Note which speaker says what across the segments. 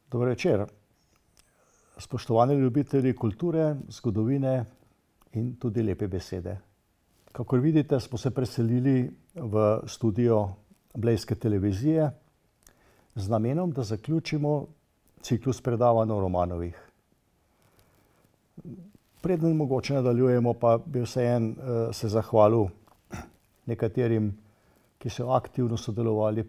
Speaker 1: Dober večer. Spoštovani ljubitelji kulture, zgodovine in tudi lepe besede. Kakor vidite, smo se preselili v studio Blejske televizije z namenom, da zaključimo ciklus predavanj o Romanovih. Preden mogoče nadaljujemo, pa bi vseeno se zahvalil nekaterim, ki so aktivno sodelovali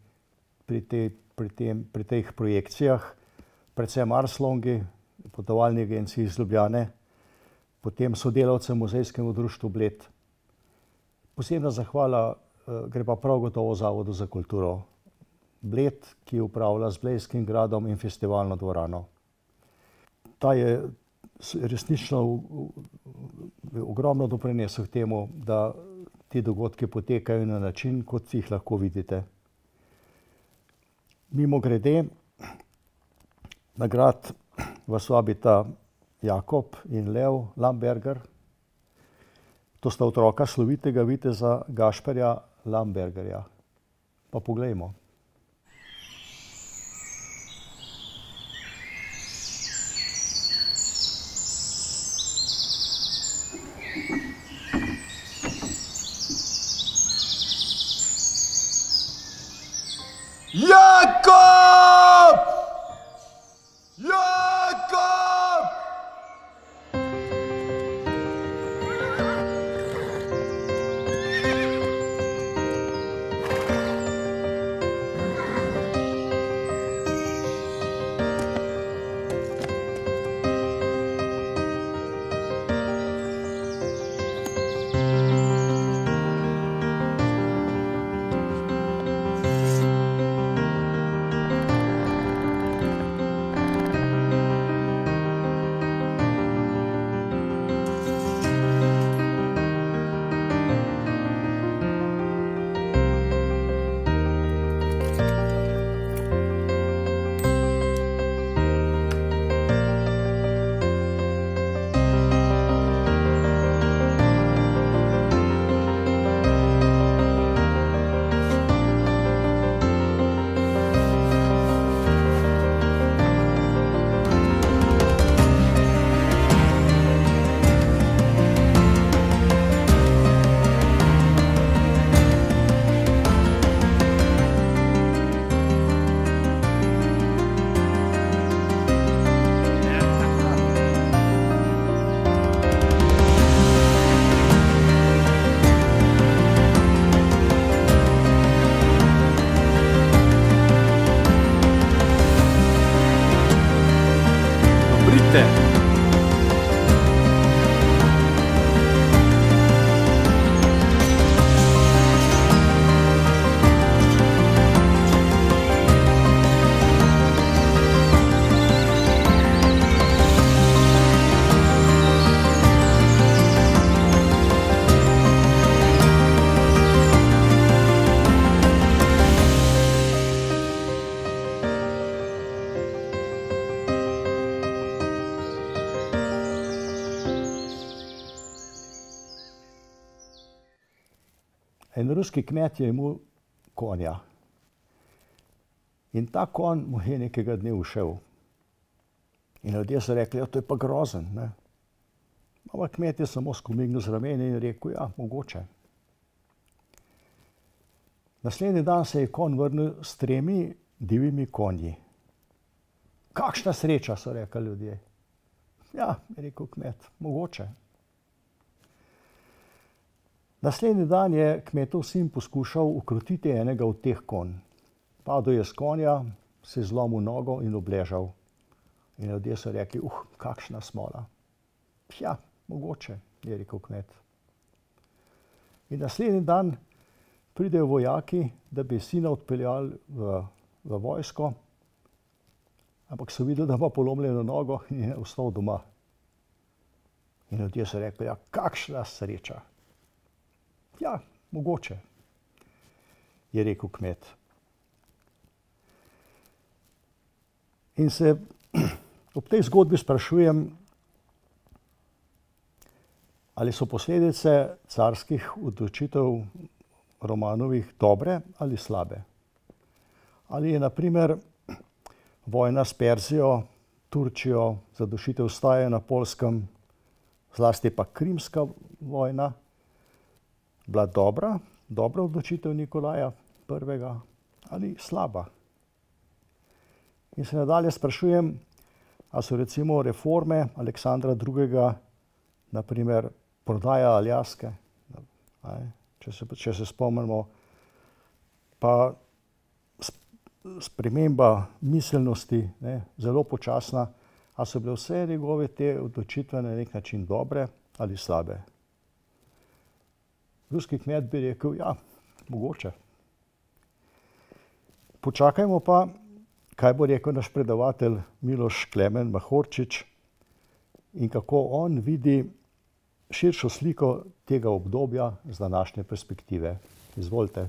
Speaker 1: pri teh projekcijah, predvsem Arslongi, potovalni agenciji iz Ljubljane, potem sodelavcem Muzejskemu društvu Bled. Posebna zahvala gre pa prav gotovo Zavodu za kulturo Bled, ki upravlja z Blejskim gradom in festivalno dvorano. Ta je resnično ogromno doprinesel k temu, da ti dogodki potekajo na način, kot jih lahko vidite. Mimogrede, nagrad vas vabita Jakob in Lev Lamberger. To sta otroka slovitega viteza Gašperja Lambergerja. Pa poglejmo.
Speaker 2: Jakob! Jakob!
Speaker 1: En ruski kmet je imel konja. In ta konj mu je nekega dne ušel. In ljudje so rekli, to je pa grozen, ne. Ampak kmet je samo skomignil z rameni in rekel, ja, mogoče. Naslednji dan se je konj vrnil s 3 divjimi konji. Kakšna sreča, so rekli ljudje. Ja, je rekel kmet, mogoče. Naslednji dan je kmetov sin poskušal ukrotiti enega od teh konj. Padel je s konja, se je zlomil nogo in obležal. In ljudje so rekli, kakšna smola. Ja, mogoče, je rekel kmet. In naslednji dan pridejo vojaki, da bi sina odpeljali v vojsko, ampak so videli, da ima polomljeno nogo in je ostal doma. In ljudje so rekli, ja, kakšna sreča. Ja, mogoče, je rekel kmet. In se ob tej zgodbi sprašujem, ali so posledice carskih odločitev Romanovih dobre ali slabe. Ali je na primer vojna s Perzijo, Turčijo, zadušitev staje na Poljskem, zlasti pa Krimska vojna, bila dobra odločitev Nikolaja I. ali slaba? In se nadalje sprašujem, a so recimo reforme Aleksandra II. Naprimer prodaja Aljaske, če se spomnimo, pa sprememba miselnosti, zelo počasna, a so bile vse njegove te odločitve na nek način dobre ali slabe? Ruski kmet bi rekel, ja, mogoče. Počakajmo pa, kaj bo rekel naš predavatelj Miloš Klemen Mahorčič in kako on vidi širšo sliko tega obdobja z današnje perspektive. Izvolite.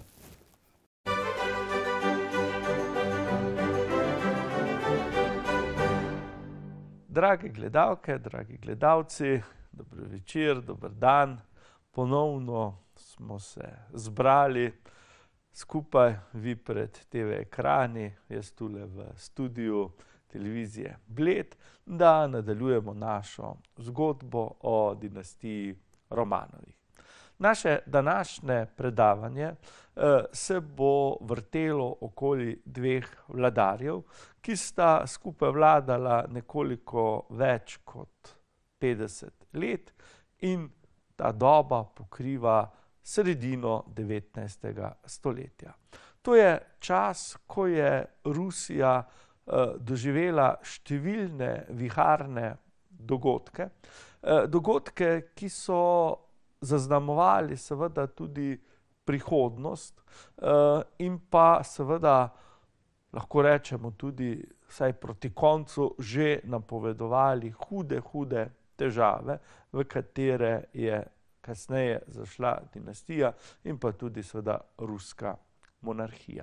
Speaker 3: Drage gledalke, dragi gledalci, dober večer, dober dan. Ponovno smo se zbrali skupaj, vi pred TV ekrani, jaz tule v studiu televizije Bled, da nadaljujemo našo zgodbo o dinastiji Romanovih. Naše današnje predavanje se bo vrtelo okoli dveh vladarjev, ki sta skupaj vladala nekoliko več kot 50 let in ta doba pokriva sredino 19. stoletja. To je čas, ko je Rusija doživela številne viharne dogodke, ki so zaznamovali seveda tudi prihodnost in pa seveda lahko rečemo tudi vsaj proti koncu že napovedovali hude težave, v katere je kasneje zašla dinastija in pa tudi seveda ruska monarhija.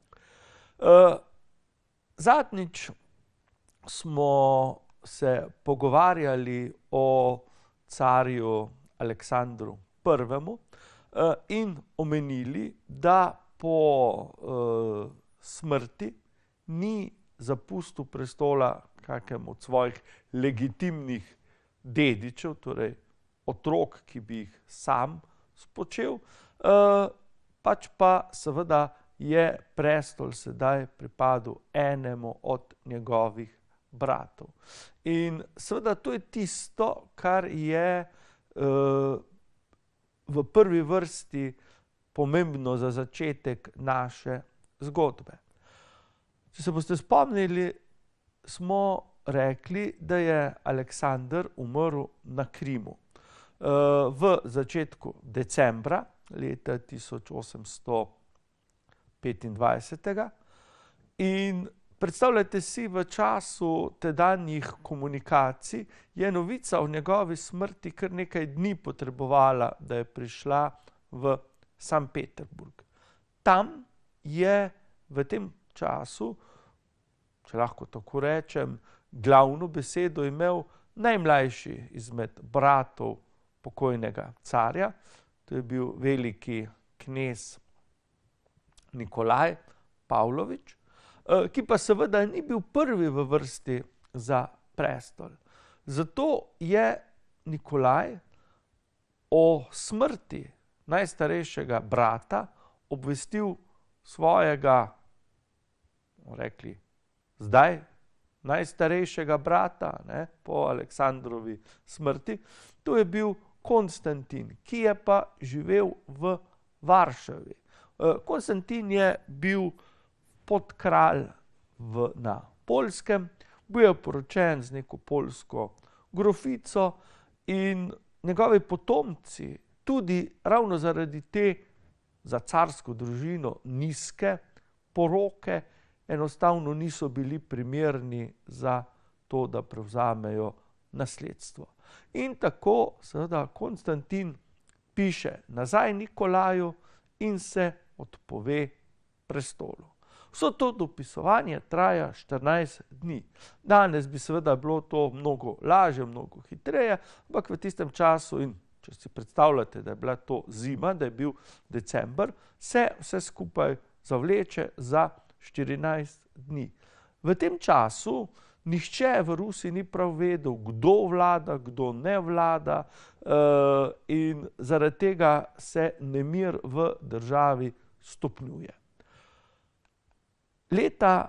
Speaker 3: Zadnjič smo se pogovarjali o carju Aleksandru I. In omenili, da po smrti ni zapustil prestola kakemu od svojih legitimnih dedičev, torej otrok, ki bi jih sam spočel, pač pa seveda je prestol sedaj pripadel enemu od njegovih bratov. In seveda to je tisto, kar je v prvi vrsti pomembno za začetek naše zgodbe. Če se boste spomnili, smo rekli, da je Aleksander umrl na Krimu v začetku decembra leta 1825. In predstavljajte si, v času tedanjih komunikacij je novica o njegovi smrti kar nekaj dni potrebovala, da je prišla v Sankt Peterburg. Tam je v tem času, če lahko tako rečem, glavno besedo imel najmlajši izmed bratov pokojnega carja, to je bil veliki knez Nikolaj Pavlovič, ki pa seveda ni bil prvi v vrsti za prestol. Zato je Nikolaj o smrti najstarejšega brata obvestil svojega, rekli, zdaj najstarejšega brata, po Aleksandrovi smrti, to je bil Konstantin, ki je pa živel v Varšavi. Konstantin je bil podkralj na Poljskem, bil je poročen z neko poljsko grofico in njegovi potomci tudi ravno zaradi te za carsko družino nizke poroke enostavno niso bili primerni za to, da prevzamejo nasledstvo. In tako seveda Konstantin piše nazaj Nikolaju in se odpove prestolu. Vso to dopisovanje traja 14 dni. Danes bi seveda bilo to mnogo lažje, mnogo hitreje, ampak v tistem času, in če si predstavljate, da je bila to zima, da je bil december, se vse skupaj zavleče za 14 dni. V tem času nihče v Rusiji ni prav vedel, kdo vlada, kdo ne vlada, in zaradi tega se nemir v državi stopnjuje. Leta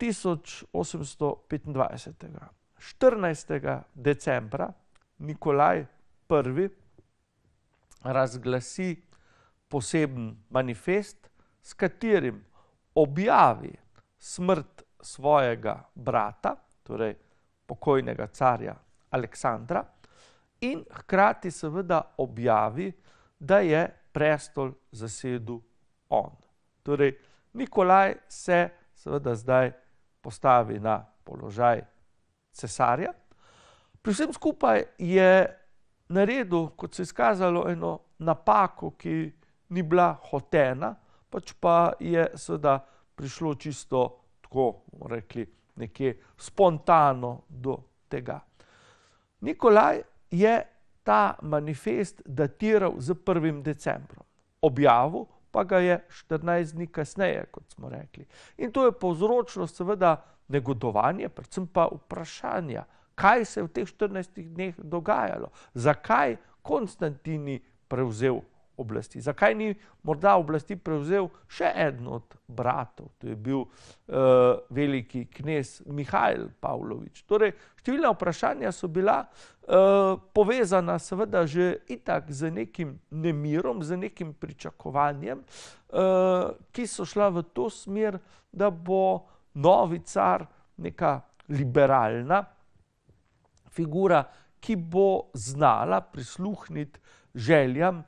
Speaker 3: 1825. 14. decembra Nikolaj I. razglasi poseben manifest, s katerim objavi smrt svojega brata, torej pokojnega carja Aleksandra, in hkrati seveda objavi, da je prestol zasedel on. Torej, Nikolaj se seveda zdaj postavi na položaj cesarja. Pri vsem skupaj je naredil, kot se je izkazalo, eno napako, ki ni bila hotena, pač pa je seveda prišlo čisto tako, bomo rekli, nekje spontano do tega. Nikolaj je ta manifest datiral z 1. decembrom. Objavil pa ga je 14 dni kasneje, kot smo rekli. In to je povzročilo seveda negodovanje, predvsem pa vprašanja, kaj se je v teh 14 dneh dogajalo, zakaj Konstantin ni prevzel oblasti, zakaj ni morda oblasti prevzel še eden od bratov, to je bil veliki knez Mihajl Pavlovič. Torej, številna vprašanja so bila povezana seveda že itak z nekim nemirom, z nekim pričakovanjem, ki so šla v to smer, da bo novi car neka liberalna figura, ki bo znala prisluhniti željam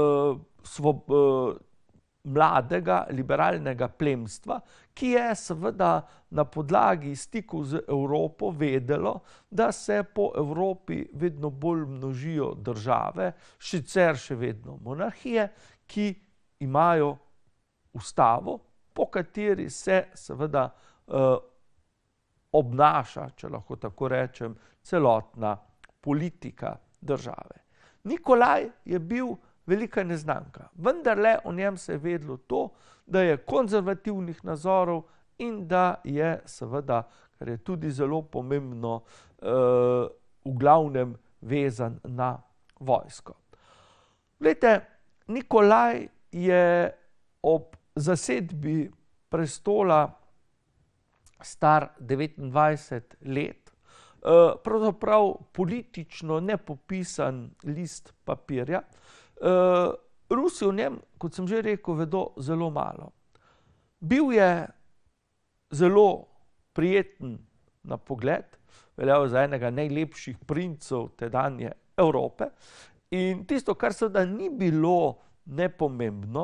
Speaker 3: mladega liberalnega plemstva, ki je seveda na podlagi stikov z Evropo vedelo, da se po Evropi vedno bolj množijo države, sicer še vedno monarhije, ki imajo ustavo, po kateri se seveda obnaša, če lahko tako rečem, celotna politika države. Nikolaj je bil velika neznanka, vendarle o njem se je vedelo to, da je konzervativnih nazorov in da je seveda, kar je tudi zelo pomembno, v glavnem vezan na vojsko. Glejte, Nikolaj je ob zasedbi prestola star 29 let, pravzaprav politično nepopisan list papirja. Rusi o njem, kot sem že rekel, vedo zelo malo. Bil je zelo prijeten na pogled, veljal za enega najlepših princev tedanje Evrope, in tisto, kar seveda ni bilo nepomembno,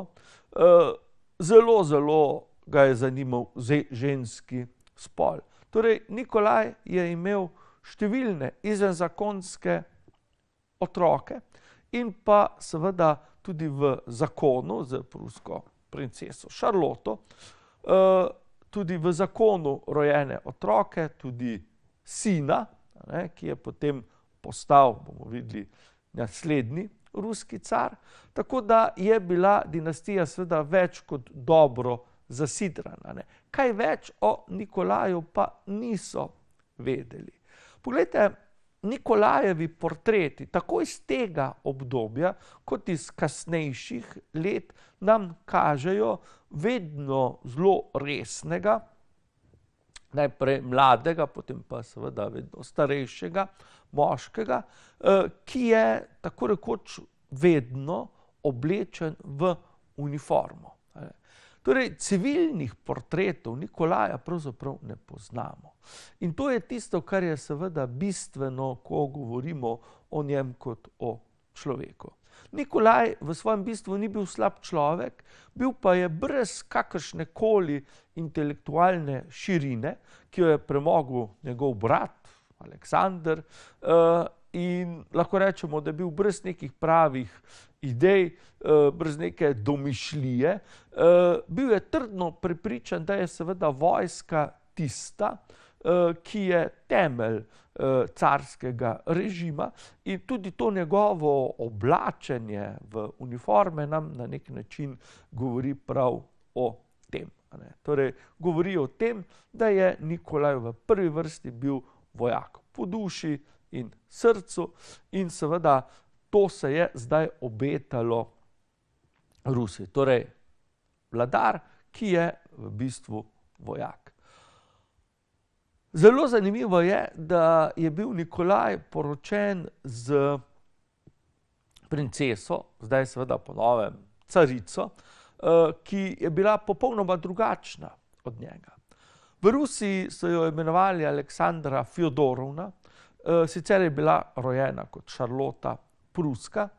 Speaker 3: zelo ga je zanimal ženski spol. Torej, Nikolaj je imel številne izvenzakonske otroke in pa seveda tudi v zakonu z prusko princeso Šarloto, tudi v zakonu rojene otroke, tudi sina, ki je potem postal, bomo videli, naslednji ruski car, tako da je bila dinastija seveda več kot dobro zasidrana. Kaj več o Nikolaju pa niso vedeli. Poglejte, Nikolajevi portreti, tako iz tega obdobja, kot iz kasnejših let, nam kažejo vedno zelo resnega, najprej mladega, potem pa seveda vedno starejšega moškega, ki je tako rekoč vedno oblečen v uniformo. Torej, civilnih portretov Nikolaja pravzaprav ne poznamo. In to je tisto, kar je seveda bistveno, ko govorimo o njem kot o človeku. Nikolaj v svojem bistvu ni bil slab človek, bil pa je brez kakršnekoli intelektualne širine, ki jo je premogel njegov brat Aleksander, in lahko rečemo, da je bil brez nekih pravih idej, brez neke domišljije. Bil je trdno prepričan, da je seveda vojska tista, ki je temelj carskega režima, in tudi to njegovo oblačenje v uniforme nam na nek način govori prav o tem. Torej, govori o tem, da je Nikolaj v prvi vrsti bil vojak po duši in srcu in seveda to se je zdaj obetalo Rusiji. Torej, vladar, ki je v bistvu vojak. Zelo zanimivo je, da je bil Nikolaj poročen z princeso, zdaj seveda po novem carico, ki je bila popolnoma drugačna od njega. V Rusiji so jo imenovali Aleksandra Fjodorovna, sicer je bila rojena kot Šarlota Pruska,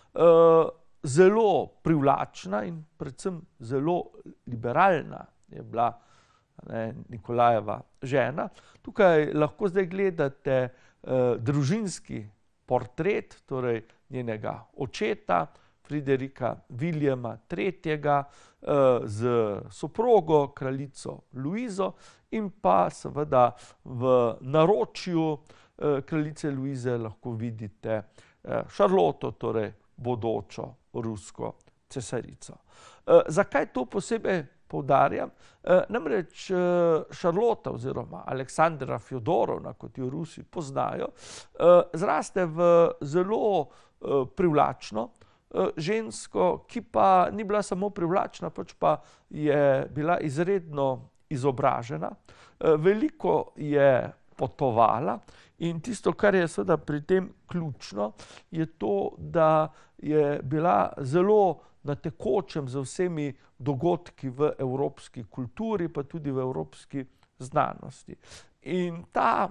Speaker 3: zelo privlačna in predvsem zelo liberalna je bila Nikolajeva žena. Tukaj lahko zdaj gledate družinski portret, torej njenega očeta, Friderika Viljama III. Z soprogo, kraljico Luizo in pa seveda v naročju kraljice Luize lahko vidite Šarloto, torej bodočo rusko cesarico. Zakaj to posebej poudarjam? Namreč Šarlota oziroma Aleksandra Fjodorovna, kot jo Rusi poznajo, zraste v zelo privlačno žensko, ki pa ni bila samo privlačna, pač pa je bila izredno izobražena, veliko je potovala in tisto, kar je seveda pri tem ključno, je to, da je bila zelo na tekočem z vsemi dogodki v evropski kulturi, pa tudi v evropski znanosti. In ta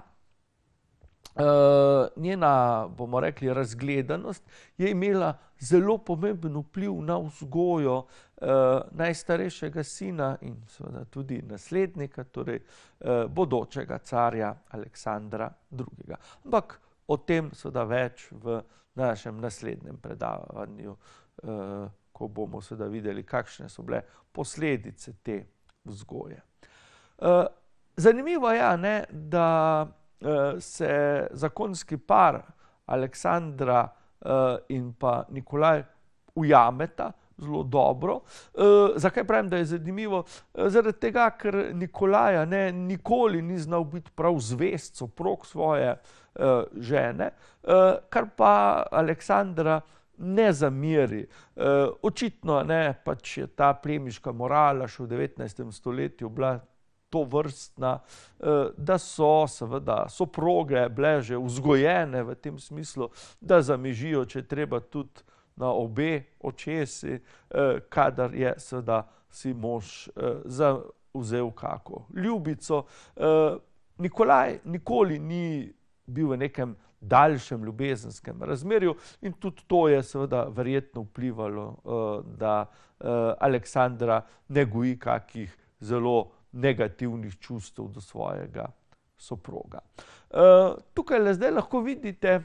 Speaker 3: njena, bomo rekli, razgledanost je imela zelo pomemben vpliv na vzgojo najstarejšega sina in seveda tudi naslednika, torej bodočega carja Aleksandra II. Ampak o tem seveda več v našem naslednjem predavanju, ko bomo seveda videli, kakšne so bile posledice te vzgoje. Zanimivo je, da se zakonski par Aleksandra in pa Nikolaj ujameta zelo dobro. Zakaj pravim, da je zanimivo? Zaradi tega, ker Nikolaja nikoli ni znal biti prav zvest soprog svoje žene, kar pa Aleksandra ne zameri. Očitno pač je ta plemiška morala še v 19. stoletju bila to vrstna, da so seveda soproge bile že vzgojene v tem smislu, da zamižijo, če je treba tudi na obe očesi, kadar je seveda si mož vzel kako ljubico. Nikolaj nikoli ni bil v nekem daljšem ljubezenskem razmerju in tudi to je seveda verjetno vplivalo, da Aleksandra ne goji kakih zelo negativnih čustev do svojega soproga. Tukaj zdaj lahko vidite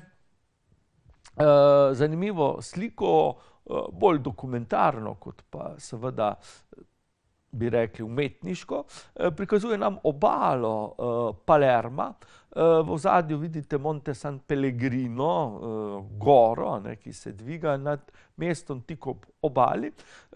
Speaker 3: zanimivo sliko, bolj dokumentarno, kot pa seveda bi rekli umetniško. Prikazuje nam obalo Palerma. V ozadju vidite Monte San Pellegrino, goro, ki se dviga nad mestom tik ob obali.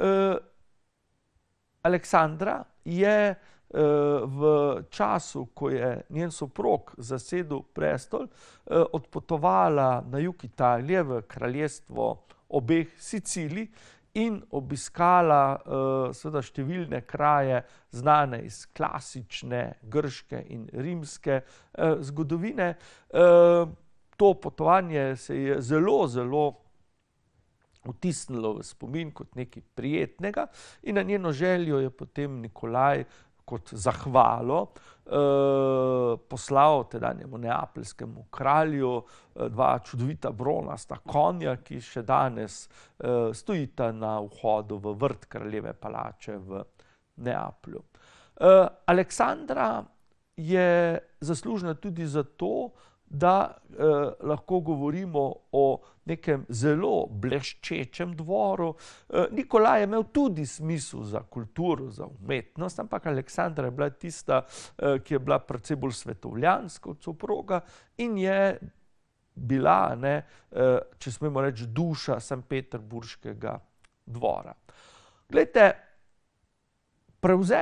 Speaker 3: Aleksandra je v času, ko je njen soprog zasedel prestol, odpotovala na jug Italije v kraljestvo obeh Sicilij in obiskala seveda številne kraje znane iz klasične grške in rimske zgodovine. To potovanje se je zelo, zelo vtisnilo v spomin kot nekaj prijetnega in na njeno željo je potem Nikolaj kot zahvalo poslal tedanjemu neapeljskemu kralju dva čudovita bronasta konja, ki še danes stojita na vhodu v vrt kraljeve palače v Neaplju. Aleksandra je zaslužna tudi zato, da lahko govorimo o nekem zelo bleščečem dvoru. Nikolaj je imel tudi smisel za kulturo, za umetnost, ampak Aleksandra je bila tista, ki je bila precej bolj svetovljanska od soproga in je bila, če smemo reči, duša sanpeterburškega dvora. Glejte, prevzem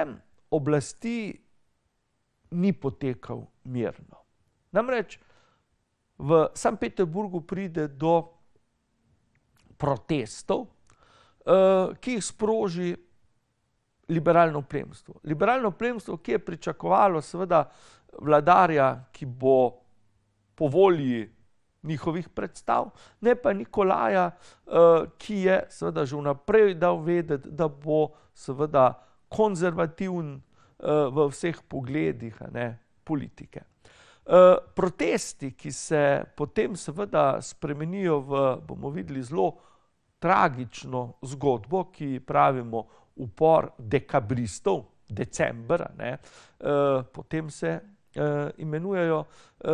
Speaker 3: oblasti ni potekal mirno. Namreč v Sankt Peterburgu pride do protestov, ki jih sproži liberalno plemstvo. Liberalno plemstvo, ki je pričakovalo seveda vladarja, ki bo po volji njihovih predstav, ne pa Nikolaja, ki je seveda že vnaprej dal vedeti, da bo seveda konzervativen v vseh pogledih politike. Protesti, ki se potem seveda spremenijo v, bomo videli, zelo tragično zgodbo, ki pravimo upor dekabristov, decembra, potem se imenujejo,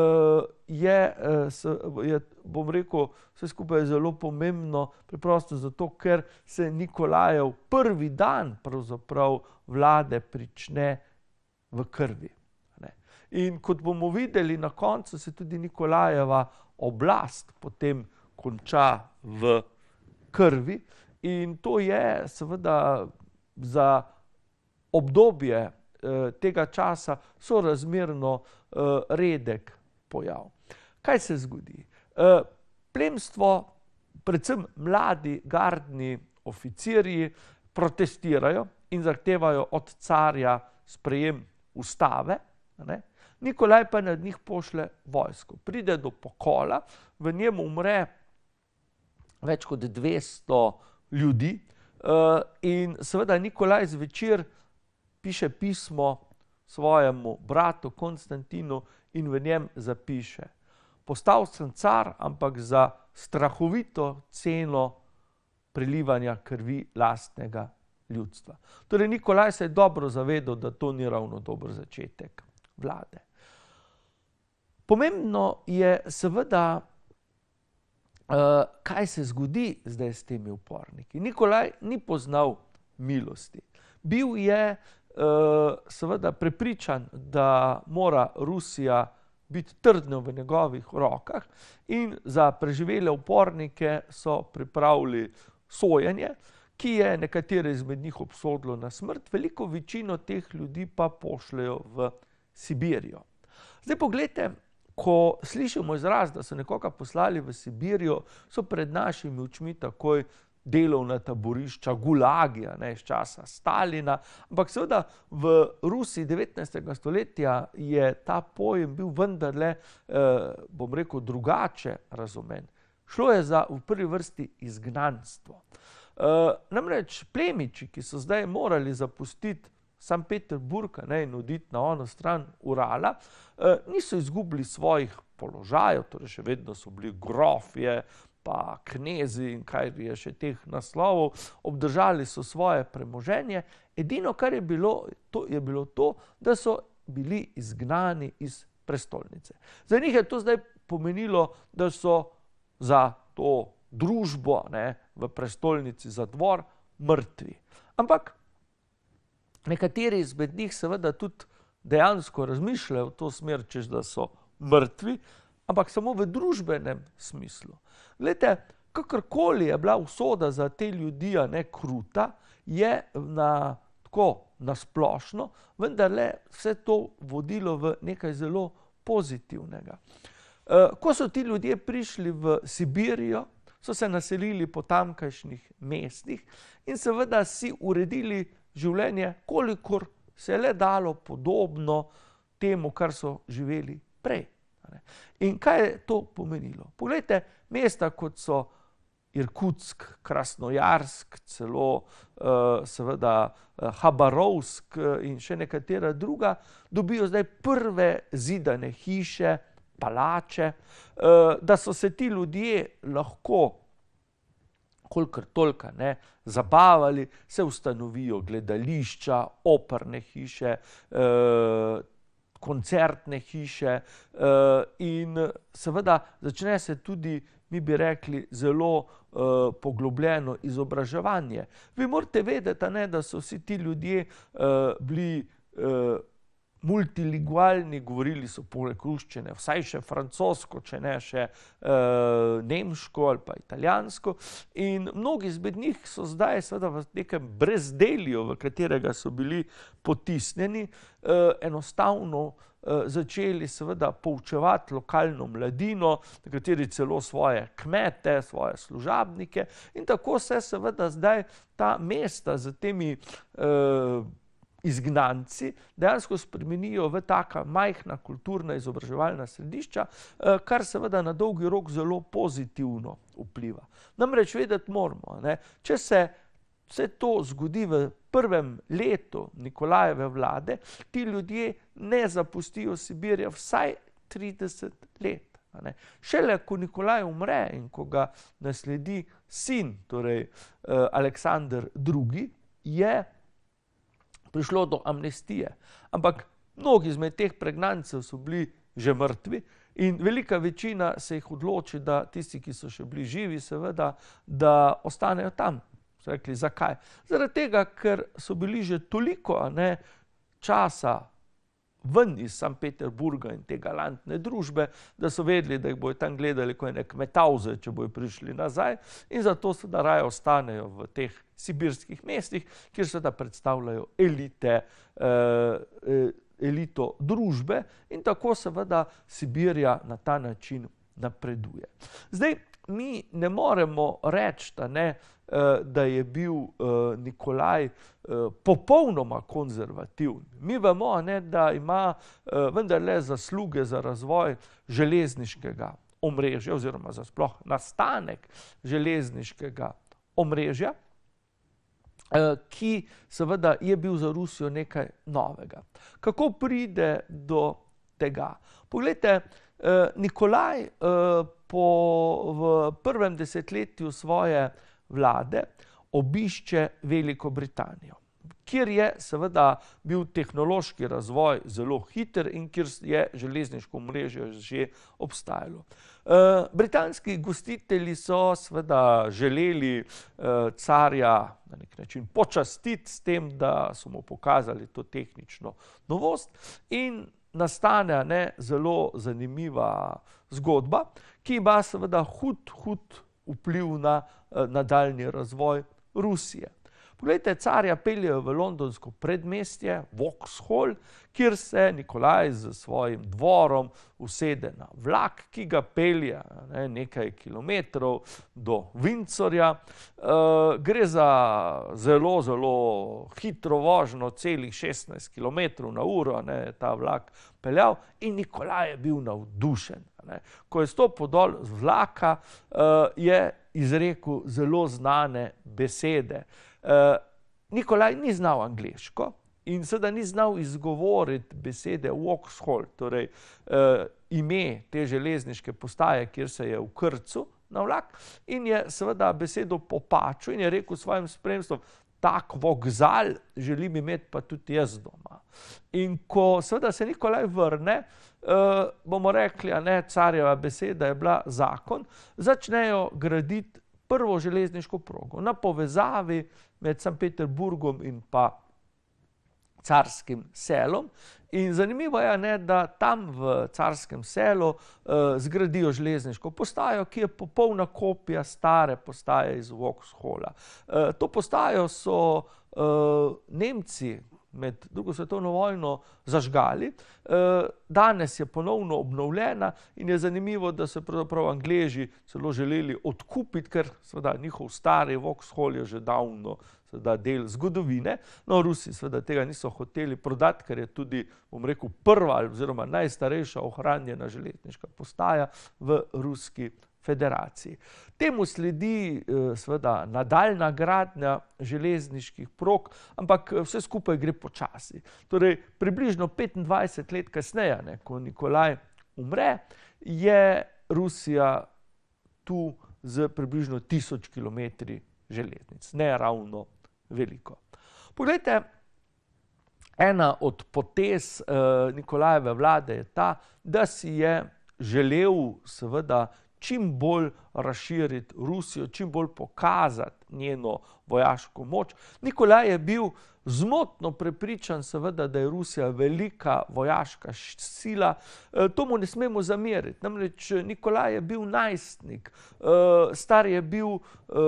Speaker 3: je, bom rekel, vse skupaj zelo pomembno, preprosto zato, ker se Nikolajev prvi dan pravzaprav vlade prične v krvi. In kot bomo videli, na koncu se tudi Nikolajeva oblast potem konča v krvi in to je seveda za obdobje tega časa sorazmerno redek pojav. Kaj se zgodi? Plemstvo, predvsem mladi gardni oficirji, protestirajo in zahtevajo od carja sprejem ustave. Nikolaj pa nad njih pošlje vojsko. Pride do pokola, v njem umre več kot 200 ljudi in seveda Nikolaj zvečer piše pismo svojemu bratu Konstantinu in v njem zapiše: postal sem car, ampak za strahovito ceno prelivanja krvi lastnega ljudstva. Torej Nikolaj se je dobro zavedal, da to ni ravno dober začetek vlade. Pomembno je seveda, kaj se zgodi zdaj s temi uporniki. Nikolaj ni poznal milosti. Bil je seveda prepričan, da mora Rusija biti trdno v njegovih rokah in za preživele upornike so pripravili sojenje, ki je nekatere izmed njih obsodilo na smrt, veliko večino teh ljudi pa pošljejo v Sibirijo. Zdaj poglejte, ko slišimo izraz, da so nekoga poslali v Sibirijo, so pred našimi očmi takoj delovna taborišča, gulagi, iz časa Stalina, ampak seveda v Rusiji 19. stoletja je ta pojem bil vendarle, bom rekel, drugače razumen. Šlo je za v prvi vrsti izgnanstvo. Namreč plemiči, ki so zdaj morali zapustiti Sankt Peterburg in oditi na ono stran Urala, niso izgubili svojih položajev, torej še vedno so bili grofje, pa knezi in kaj je še teh naslovov, obdržali so svoje premoženje. Edino, kar je bilo to, da so bili izgnani iz prestolnice. Za njih je to zdaj pomenilo, da so za to družbo v prestolnici, za dvor, mrtvi. Ampak nekateri izmed njih seveda tudi dejansko razmišljajo v to smer, češ da so mrtvi, ampak samo v družbenem smislu. Glejte, kakorkoli je bila usoda za te ljudi kruta, je tako nasplošno, vendarle vse to vodilo v nekaj zelo pozitivnega. Ko so ti ljudje prišli v Sibirijo, so se naselili po tamkajšnjih mestih in seveda si uredili življenje, kolikor se je le dalo podobno temu, kar so živeli prej. In kaj je to pomenilo? Poglejte, mesta kot so Irkutsk, Krasnojarsk, celo seveda Habarovsk in še nekatera druga, dobijo zdaj prve zidane hiše, palače, da so se ti ljudje lahko kolikor toliko zabavali, se ustanovijo gledališča, operne hiše, koncertne hiše in seveda začne se tudi, mi bi rekli, zelo poglobljeno izobraževanje. Vi morate vedeti, da so vsi ti ljudje bili multilingualni, govorili so poleg ruščine, vsaj še francosko, če ne še nemško ali pa italijansko. In mnogi izmed njih so zdaj seveda v nekem brezdelju, v katerega so bili potisnjeni, enostavno začeli seveda poučevati lokalno mladino, nekateri celo svoje kmete, svoje služabnike, in tako se seveda zdaj ta mesta z temi izgnanci dejansko spremenijo v taka majhna kulturna izobraževalna središča, kar seveda na dolgi rok zelo pozitivno vpliva. Namreč vedeti moramo, če se vse to zgodi v prvem letu Nikolajeve vlade, ti ljudje ne zapustijo Sibirja vsaj 30 let. Šele ko Nikolaj umre in ko ga nasledi sin, torej Aleksander II., je prišlo do amnestije. Ampak mnogi izmed teh pregnancev so bili že mrtvi in velika večina se jih odloči, da tisti, ki so še bili živi, seveda, da ostanejo tam. So rekli, zakaj? Zaradi tega, ker so bili že toliko časa ven iz Sankt Peterburga in te galantne družbe, da so vedeli, da jih bojo tam gledali kot ene kmetavze, če bojo prišli nazaj, in zato seveda raje ostanejo v teh sibirskih mestih, kjer seveda predstavljajo elito družbe, in tako seveda Sibirja na ta način napreduje. Zdaj, mi ne moremo reči, da je bil Nikolaj popolnoma konzervativen. Mi vemo, da ima vendarle zasluge za razvoj železniškega omrežja oziroma za sploh nastanek železniškega omrežja, ki seveda je bil za Rusijo nekaj novega. Kako pride do tega? Poglejte, Nikolaj v prvem desetletju svoje vlade obišče Veliko Britanijo, kjer je seveda bil tehnološki razvoj zelo hiter in kjer je železniško omrežje že obstajalo. Britanski gostitelji so seveda želeli carja na nek način počastiti s tem, da so mu pokazali to tehnično novost, in nastane zelo zanimiva zgodba, ki ima seveda hud vpliv na nadaljnji razvoj Rusije. Poglejte, carja peljejo v londonsko predmestje, Vauxhall, kjer se Nikolaj z svojim dvorom usede na vlak, ki ga pelje nekaj kilometrov do Windsorja. Gre za zelo hitro vožnjo, celih 16 km na uro, ta vlak peljal, in Nikolaj je bil navdušen. Ko je stopil dol z vlaka, je izrekel zelo znane besede. Nikolaj ni znal angleško in seveda ni znal izgovoriti besede Vauxhall, torej ime te železniške postaje, kjer se je vkrcal na vlak, in je seveda besedo popačil in je rekel svojim spremstvom, tak vokzal želim imeti pa tudi jaz doma. In ko seveda se Nikolaj vrne, bomo rekli, carjeva beseda je bila zakon, začnejo graditi prvo železniško progo na povezavi med Sankt Peterburgom in pa Carskim selom. In zanimivo je, da tam v Carskem selu zgradijo železniško postajo, ki je popolna kopija stare postaje iz Vauxhalla. To postajo so Nemci med drugo svetovno vojno zažgali. Danes je ponovno obnovljena in je zanimivo, da so pravzaprav Angleži celo želeli odkupiti, ker seveda njihov stari Vauxhall je že davno del zgodovine. No, Rusi seveda tega niso hoteli prodati, ker je tudi, bom rekel, prva oziroma najstarejša ohranjena železniška postaja v Ruski federaciji. Temu sledi seveda nadaljnja gradnja železniških prog, ampak vse skupaj gre počasi. Torej, približno 25 let kasneje, ko Nikolaj umre, je Rusija tu z približno 1000 kilometri železnic. Ne ravno veliko. Poglejte, ena od potez Nikolajeve vlade je ta, da si je želel seveda čim bolj razširiti Rusijo, čim bolj pokazati njeno vojaško moč. Nikolaj je bil zmotno prepričan seveda, da je Rusija velika vojaška sila. To mu ne smemo zameriti. Namreč Nikolaj je bil najstnik, star je bil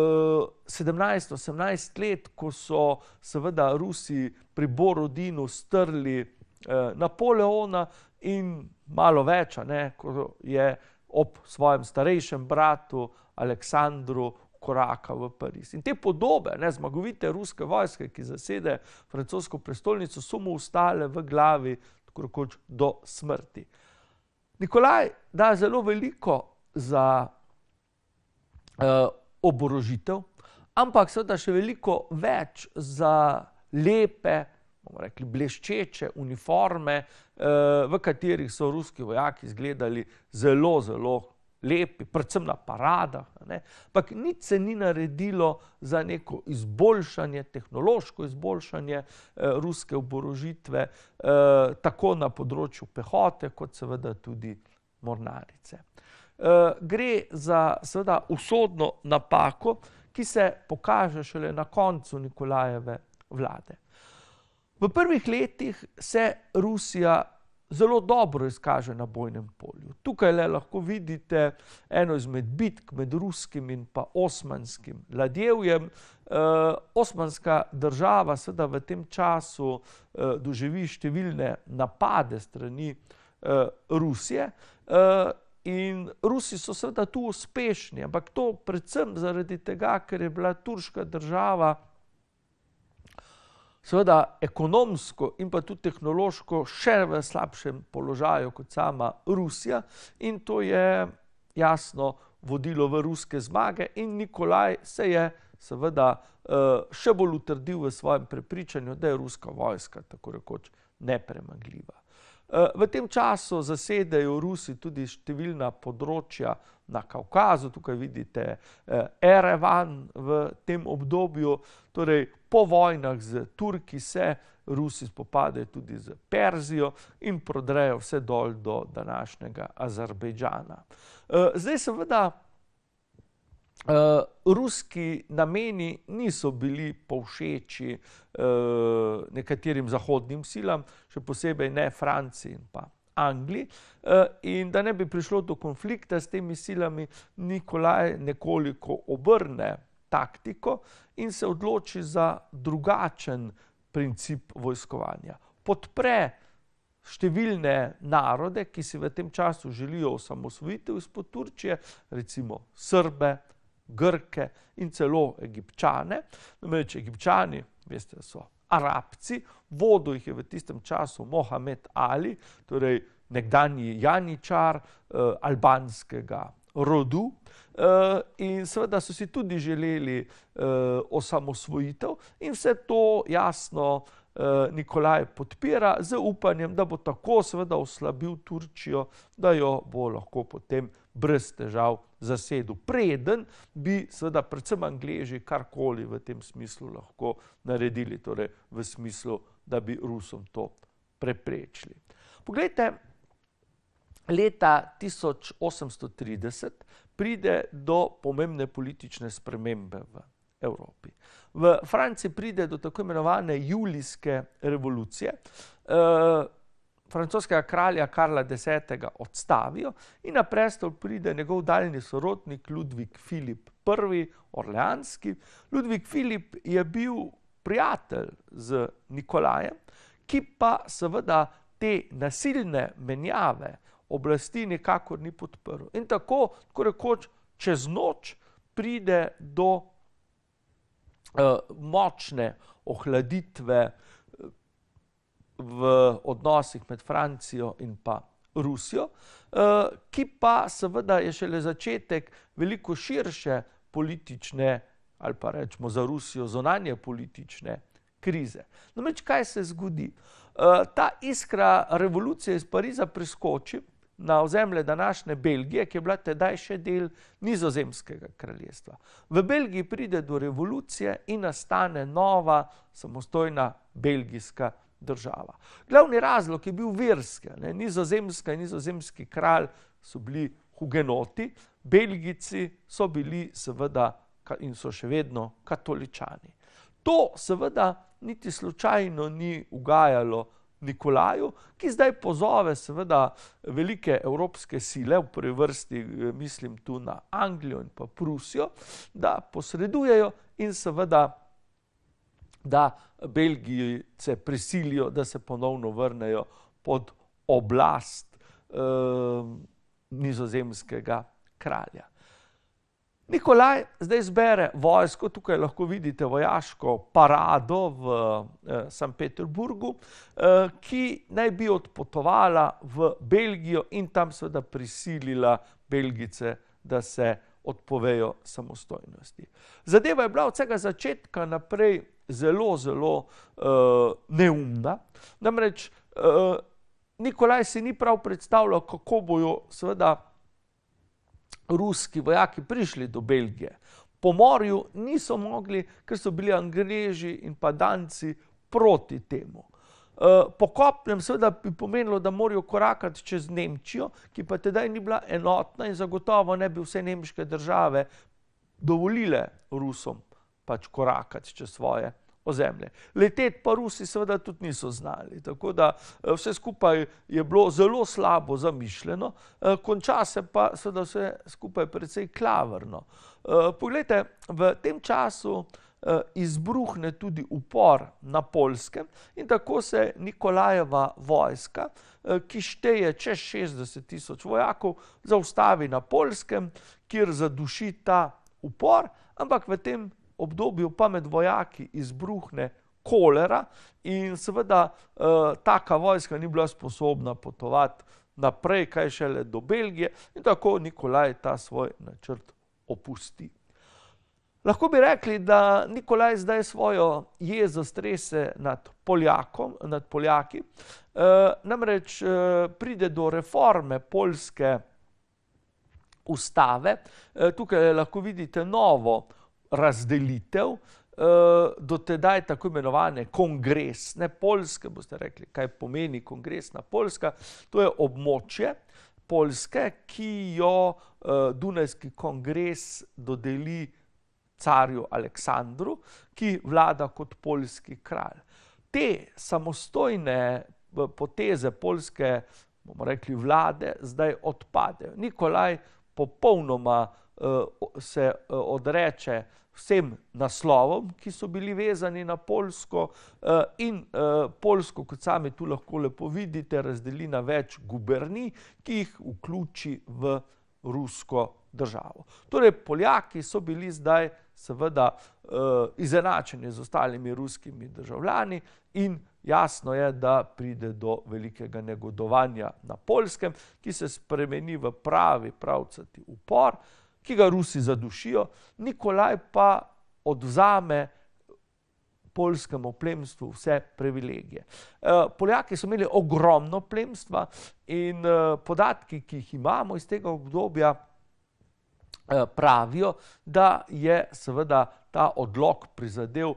Speaker 3: 17-18 let, ko so seveda Rusi pri Borodinu strli Napoleona in malo več, ko je ob svojem starejšem bratu Aleksandru koraka v Pariz. In te podobe, zmagovite ruske vojske, ki zasede francosko prestolnico, so mu ostale v glavi tako rekoč do smrti. Nikolaj da zelo veliko za oborožitev, ampak seveda še veliko več za lepe, bomo rekli, bleščeče uniforme, v katerih so ruski vojaki izgledali zelo, zelo lepi, predvsem na paradah. Ampak nič se ni naredilo za neko izboljšanje, tehnološko izboljšanje ruske oborožitve, tako na področju pehote, kot seveda tudi mornarice. Gre za seveda usodno napako, ki se pokaže šele na koncu Nikolajeve vlade. V prvih letih se Rusija zelo dobro izkaže na bojnem polju. Tukaj lahko vidite eno izmed bitk med ruskim in pa osmanskim ladjevjem. Osmanska država seveda v tem času doživi številne napade strani Rusije in Rusi so seveda tu uspešni, ampak to predvsem zaradi tega, ker je bila turška država seveda ekonomsko in pa tudi tehnološko še v slabšem položaju kot sama Rusija, in to je jasno vodilo v ruske zmage in Nikolaj se je seveda še bolj utrdil v svojem prepričanju, da je ruska vojska tako rekoč nepremagljiva. V tem času zasedajo Rusi tudi številna področja na Kavkazu, tukaj vidite Erevan v tem obdobju, torej po vojnah z Turki se Rusi spopadajo tudi z Perzijo in prodrejo vse dol do današnjega Azerbejdžana. Zdaj seveda ruski nameni niso bili povšeči nekaterim zahodnim silam, še posebej ne Franciji in pa Angliji, in da ne bi prišlo do konflikta s temi silami, Nikolaj nekoliko obrne taktiko in se odloči za drugačen princip vojskovanja. Podpre številne narode, ki si v tem času želijo osamosvojitev izpod Turčije, recimo Srbe, Grke in celo Egipčane. Namreč Egipčani, veste, so Arabci, vodil jih je v tistem času Mohamed Ali, torej nekdanji janičar albanskega rodu, in seveda so si tudi želeli osamosvojitev in vse to jasno Nikolaj podpira z upanjem, da bo tako seveda oslabil Turčijo, da jo bo lahko potem brez težav zasedel. Preden bi seveda predvsem Angleži karkoli v tem smislu lahko naredili, torej v smislu, da bi Rusom to preprečili. Poglejte, leta 1830 pride do pomembne politične spremembe v Evropi. V Franciji pride do tako imenovane julijske revolucije. Francoskega kralja Karla X. odstavijo in na prestol pride njegov daljni sorodnik Ludvik Filip I. Orleanski. Ludvik Filip je bil prijatelj z Nikolajem, ki pa seveda te nasilne menjave oblasti nikakor ni podprl. In tako rekoč čez noč pride do močne ohladitve v odnosih med Francijo in pa Rusijo, ki pa seveda je šele začetek veliko širše politične, ali pa rečemo za Rusijo zunanje politične krize. Namreč kaj se zgodi? Ta iskra revolucije iz Pariza priskoči na ozemlje današnje Belgije, ki je bila tedaj še del Nizozemskega kraljestva. V Belgiji pride do revolucije in nastane nova samostojna belgijska država. Glavni razlog je bil verski. Nizozemska in nizozemski kralj so bili hugenoti, Belgijci so bili seveda in so še vedno katoličani. To seveda niti slučajno ni ugajalo Nikolaju, ki zdaj pozove seveda velike evropske sile, v prvi vrsti mislim tu na Anglijo in pa Prusijo, da posredujejo in seveda da Belgijce prisilijo, da se ponovno vrnejo pod oblast nizozemskega kralja. Nikolaj zdaj zbere vojsko, tukaj lahko vidite vojaško parado v St. Peterburgu, ki naj bi odpotovala v Belgijo in tam seveda prisilila Belgijce, da se odpovejo samostojnosti. Zadeva je bila od vsega začetka naprej zelo, zelo neumna. Namreč Nikolaj si ni prav predstavljal, kako bojo seveda ruski vojaki prišli do Belgije. Po morju niso mogli, ker so bili Angleži in pa Danci proti temu. Po kopnem seveda bi pomenilo, da morajo korakati čez Nemčijo, ki pa tedaj ni bila enotna in zagotovo ne bi vse nemške države dovolile Rusom pač korakati čez svoje ozemlje. Leteti pa Rusi seveda tudi niso znali, tako da vse skupaj je bilo zelo slabo zamišljeno, konča se pa seveda vse skupaj precej klavrno. Poglejte, v tem času izbruhne tudi upor na Poljskem in tako se Nikolajeva vojska, ki šteje čez 60.000 vojakov, zaustavi na Poljskem, kjer zaduši ta upor, ampak v tem obdobju pa med vojaki izbruhne kolera in seveda taka vojska ni bila sposobna potovati naprej, kaj šele do Belgije, in tako Nikolaj ta svoj načrt opusti. Lahko bi rekli, da Nikolaj zdaj svojo jezo strese nad Poljaki, namreč pride do reforme poljske ustave. Tukaj lahko vidite novo razdelitev, do tedaj tako imenovane kongresne Poljske. Boste rekli, kaj pomeni kongresna Poljska? To je območje Poljske, ki jo Dunajski kongres dodeli carju Aleksandru, ki vlada kot poljski kralj. Te samostojne poteze poljske, bomo rekli, vlade zdaj odpadejo. Nikolaj popolnoma se odreče vsem naslovom, ki so bili vezani na Poljsko, in Poljsko, kot sami tu lahko lepo vidite, razdeli na več gubernij, ki jih vključi v rusko državo. Torej, Poljaki so bili zdaj seveda izenačeni z ostalimi ruskimi državljani in jasno je, da pride do velikega negodovanja na Poljskem, ki se spremeni v pravi pravcati upor, ki ga Rusi zadušijo, Nikolaj pa odvzame poljskemu plemstvu vse privilegije. Poljaki so imeli ogromno plemstva in podatki, ki jih imamo iz tega obdobja, pravijo, da je seveda ta odlok prizadel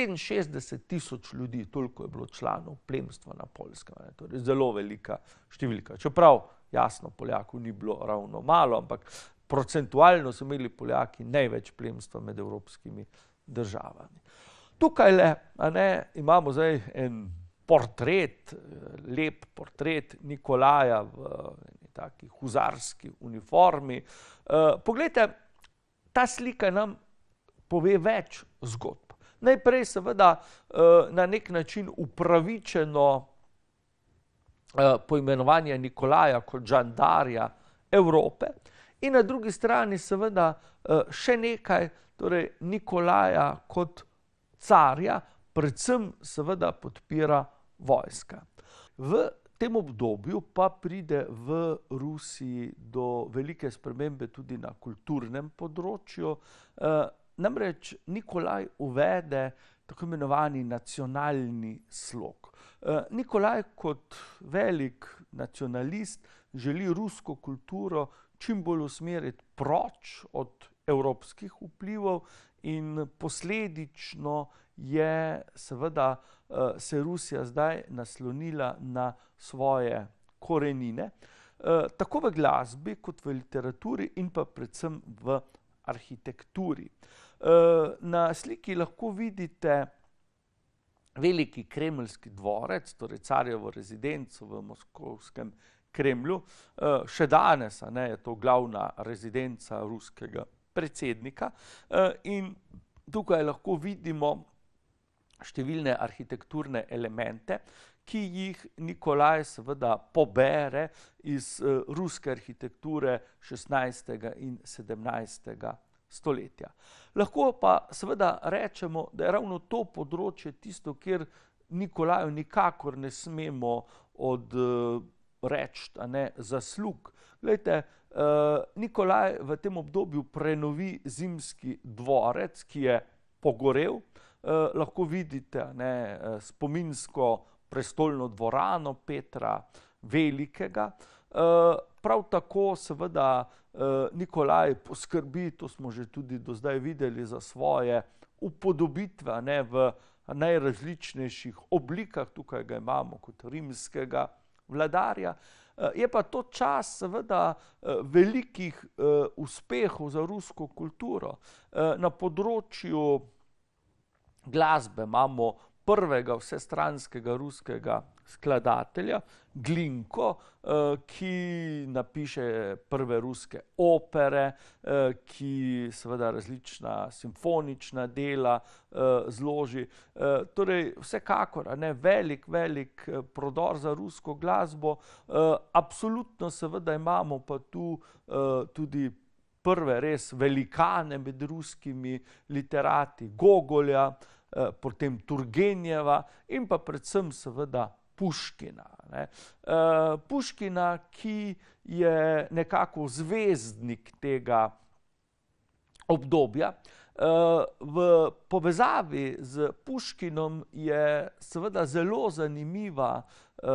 Speaker 3: 67.000 ljudi, toliko je bilo članov plemstva na Poljskem. Torej zelo velika številka. Čeprav, jasno, Poljakov ni bilo ravno malo, ampak procentualno so imeli Poljaki največ plemstva med evropskimi državami. Tukajle imamo zdaj en portret, lep portret Nikolaja v taki huzarski uniformi. Poglejte, ta slika nam pove več zgodb. Najprej seveda na nek način upravičeno poimenovanje Nikolaja kot žandarja Evrope in na drugi strani seveda še nekaj, torej Nikolaja kot carja, predvsem seveda podpira vojska. V tem obdobju pa pride v Rusiji do velike spremembe tudi na kulturnem področju. Namreč Nikolaj uvede tako imenovani nacionalni slog. Nikolaj kot velik nacionalist želi rusko kulturo čim bolj usmeriti proč od evropskih vplivov in posledično je seveda se Rusija zdaj naslonila na svoje korenine. tako v glasbi kot v literaturi in pa predvsem v arhitekturi. Na sliki lahko vidite veliki kremeljski dvorec, torej carjevo rezidenco v moskovskem Kremlju. Še danes je to glavna rezidenca ruskega predsednika. In tukaj lahko vidimo številne arhitekturne elemente, ki jih Nikolaj seveda pobere iz ruske arhitekture 16. in 17. stoletja. Lahko pa seveda rečemo, da je ravno to področje tisto, kjer Nikolaju nikakor ne smemo odreči zaslug. Glejte, Nikolaj v tem obdobju prenovi zimski dvorec, ki je pogorel. Lahko vidite spominsko prestolno dvorano Petra Velikega. Prav tako seveda Nikolaj poskrbi, to smo že tudi do zdaj videli, za svoje upodobitve v najrazličnejših oblikah. Tukaj ga imamo kot rimskega vladarja. Je pa to čas seveda velikih uspehov za rusko kulturo. Na področju glasbe imamo prvega vsestranskega ruskega skladatelja, Glinko, ki napiše prve ruske opere, ki seveda različna simfonična dela zloži. Torej, vsekakor velik prodor za rusko glasbo. Absolutno seveda imamo pa tu tudi prve res velikane med ruskimi literati, Gogolja, potem Turgenjeva in pa predvsem seveda Puškina. Puškina, ki je nekako zvezdnik tega obdobja. V povezavi z Puškinom je seveda zelo zanimiva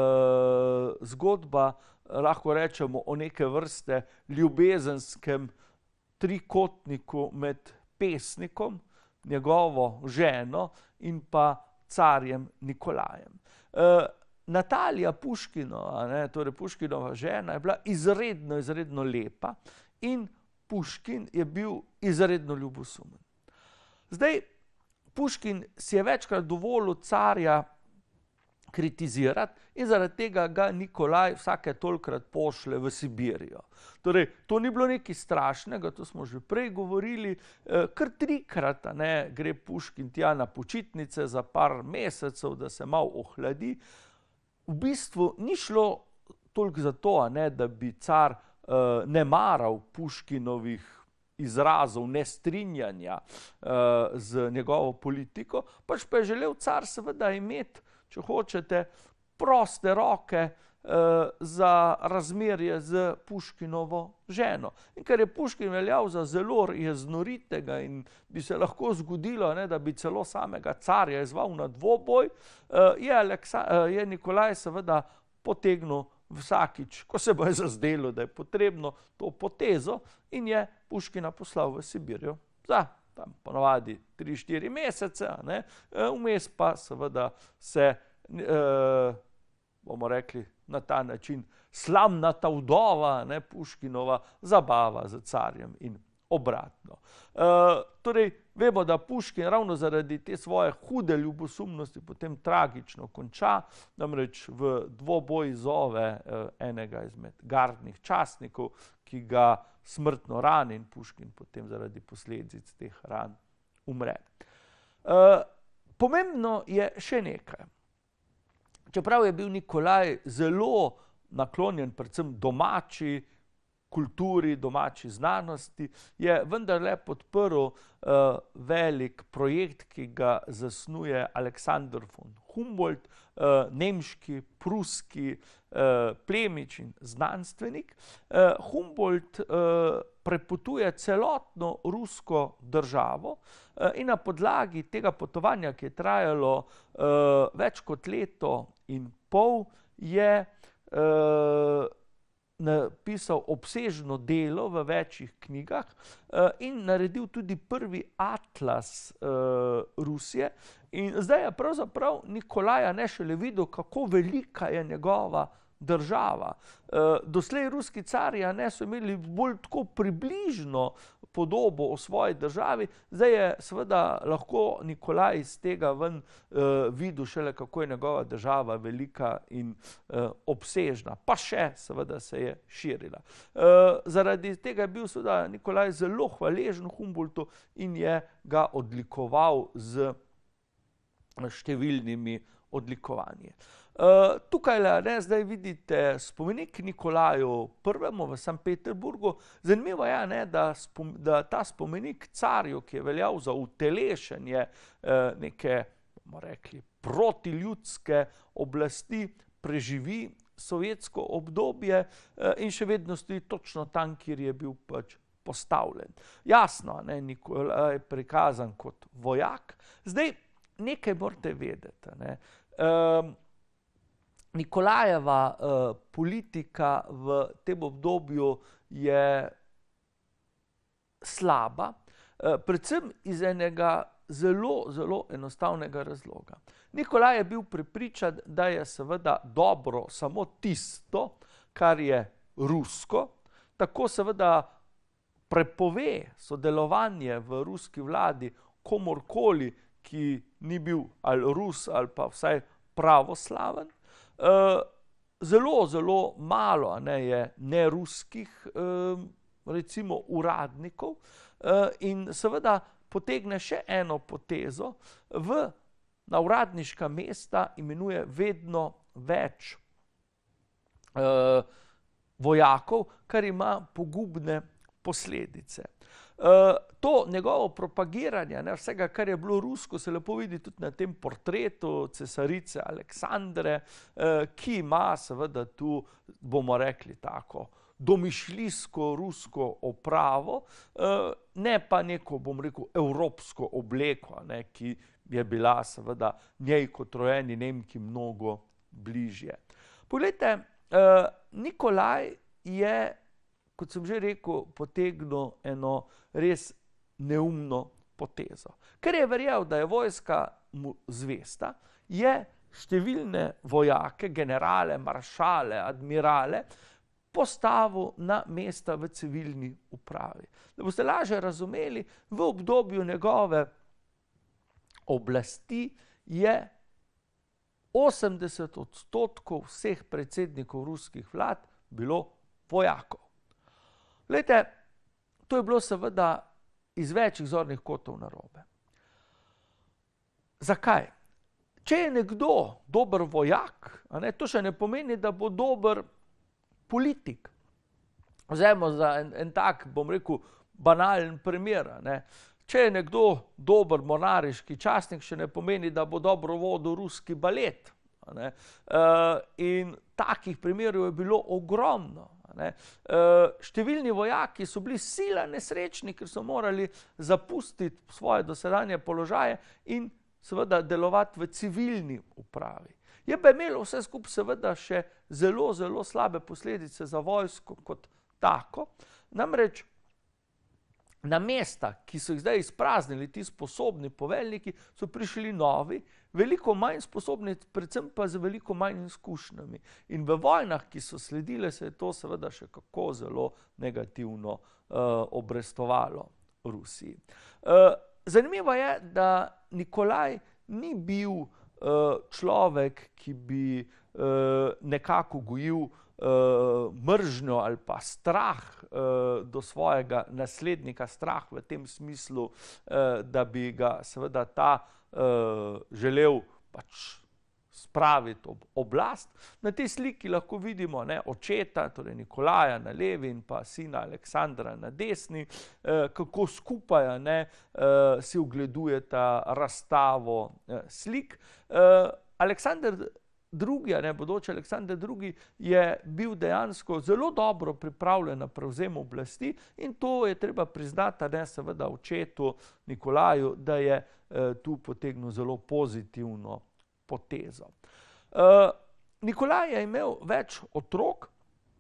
Speaker 3: zgodba, lahko rečemo o neke vrste ljubezenskem trikotniku med pesnikom, njegovo ženo in pa carjem Nikolajem. Natalija Puškinova, torej Puškinova žena, je bila izredno lepa in Puškin je bil izredno ljubosumen. Zdaj, Puškin si je večkrat dovolil carja kritizirati in zaradi tega ga Nikolaj vsake tolikrat pošlje v Sibirijo. Torej, to ni bilo nekaj strašnega, to smo že prej govorili, kar trikrat gre Puškin tja na počitnice za par mesecev, da se malo ohladi. V bistvu ni šlo toliko za to, da bi car ne maral Puškinovih izrazov nestrinjanja z njegovo politiko, pač pa je želel car seveda imeti, če hočete, proste roke za razmerje z Puškinovo ženo. In ker je Puškin veljal za zelo jeznoritega in bi se lahko zgodilo, da bi celo samega carja izzval na dvoboj, je Nikolaj seveda potegnil vsakič, ko se bo je zazdelo, da je potrebno, to potezo in je Puškina poslal v Sibirijo za tam ponovadi 3-4 mesece, vmes pa seveda se, bomo rekli, na ta način slamnata vdova Puškinova zabava z carjem in obratno. Torej, vemo, da Puškin ravno zaradi te svoje hude ljubosumnosti potem tragično konča, namreč v dvoboj zove enega izmed gardnih častnikov, ki ga smrtno rani in Puškin potem zaradi posledic teh ran umre. Pomembno je še nekaj. Čeprav je bil Nikolaj zelo naklonjen predvsem domači kulturi, domači znanosti, je vendarle podprl velik projekt, ki ga zasnuje Alexander von Humboldt, nemški, pruski plemič in znanstvenik. Humboldt prepotuje celotno rusko državo in na podlagi tega potovanja, ki je trajalo več kot leto in pol, je napisal obsežno delo v večjih knjigah in naredil tudi prvi atlas Rusije. In zdaj je pravzaprav Nikolaja šele videl, kako velika je njegova država. Doslej ruski carji so imeli bolj tako približno podobo o svoji državi, zdaj je seveda lahko Nikolaj iz tega ven videl šele, kako je njegova država velika in obsežna, pa še seveda se je širila. Zaradi tega je bil seveda Nikolaj zelo hvaležen Humboldtu in je ga odlikoval z številnimi odlikovanji. Tukaj zdaj vidite spomenik Nikolaju I. v St. Peterburgu. Zanimivo je, da ta spomenik carju, ki je veljal za utelešenje neke, bomo rekli, protiljudske oblasti, preživi sovjetsko obdobje in še vedno stoji točno tam, kjer je bil pač postavljen. Jasno, Nikolaj je prikazan kot vojak. Zdaj, nekaj morate vedeti. Nikolajeva politika v tem obdobju je slaba, predvsem iz enega zelo, zelo enostavnega razloga. Nikolaj je bil prepričan, da je seveda dobro samo tisto, kar je rusko, tako seveda prepove sodelovanje v ruski vladi komorkoli, ki ni bil ali Rus ali pa vsaj pravoslaven. Zelo, zelo malo je neruskih recimo uradnikov in seveda potegne še eno potezo, na uradniška mesta imenuje vedno več vojakov, kar ima pogubne posledice. To njegovo propagiranje, vsega, kar je bilo rusko, se lepo vidi tudi na tem portretu cesarice Aleksandre, ki ima seveda tu, bomo rekli, tako domišljijsko rusko opravo, ne pa neko, bom rekel, evropsko obleko, ki je bila seveda njej kot rojeni Nemki mnogo bližje. Poglejte, Nikolaj je, kot sem že rekel, potegnil eno res neumno potezo. Ker je verjel, da je vojska mu zvesta, je številne vojake, generale, maršale, admirale postavil na mesta v civilni upravi. Da boste lažje razumeli, v obdobju njegove oblasti je 80% vseh predsednikov ruskih vlad bilo vojakov. Glejte, to je bilo seveda iz večjih zornih kotov narobe. Zakaj? Če je nekdo dober vojak, to še ne pomeni, da bo dober politik. Vzemimo za en tak, bom rekel, banalen primer. Če je nekdo dober monarhiški častnik, še ne pomeni, da bo dobro vodil ruski balet. In takih primerov je bilo ogromno. Številni vojaki so bili sila nesrečni, ker so morali zapustiti svoje dosedanje položaje in seveda delovati v civilni upravi. Je pa imelo vse skupaj seveda še zelo, zelo slabe posledice za vojsko kot tako. Namreč na mesta, ki so jih zdaj izpraznili ti sposobni poveljniki, so prišli novi, veliko manj sposobni, predvsem pa z veliko manj izkušnjami. In v vojnah, ki so sledile, se je to seveda še kako zelo negativno obrestovalo Rusiji. Zanimivo je, da Nikolaj ni bil človek, ki bi nekako gojil mržnjo ali pa strah do svojega naslednika, strah v tem smislu, da bi ga seveda ta želel pač spraviti ob oblast. Na tej sliki lahko vidimo očeta, torej Nikolaja na levi in pa sina Aleksandra na desni, kako skupaj si ogledujeta razstavo slik. Aleksander II., bodoči Aleksander II., je bil dejansko zelo dobro pripravljen na prevzem oblasti in to je treba priznati seveda očetu Nikolaju, da je tu potegnil zelo pozitivno potezo. Nikolaj je imel več otrok,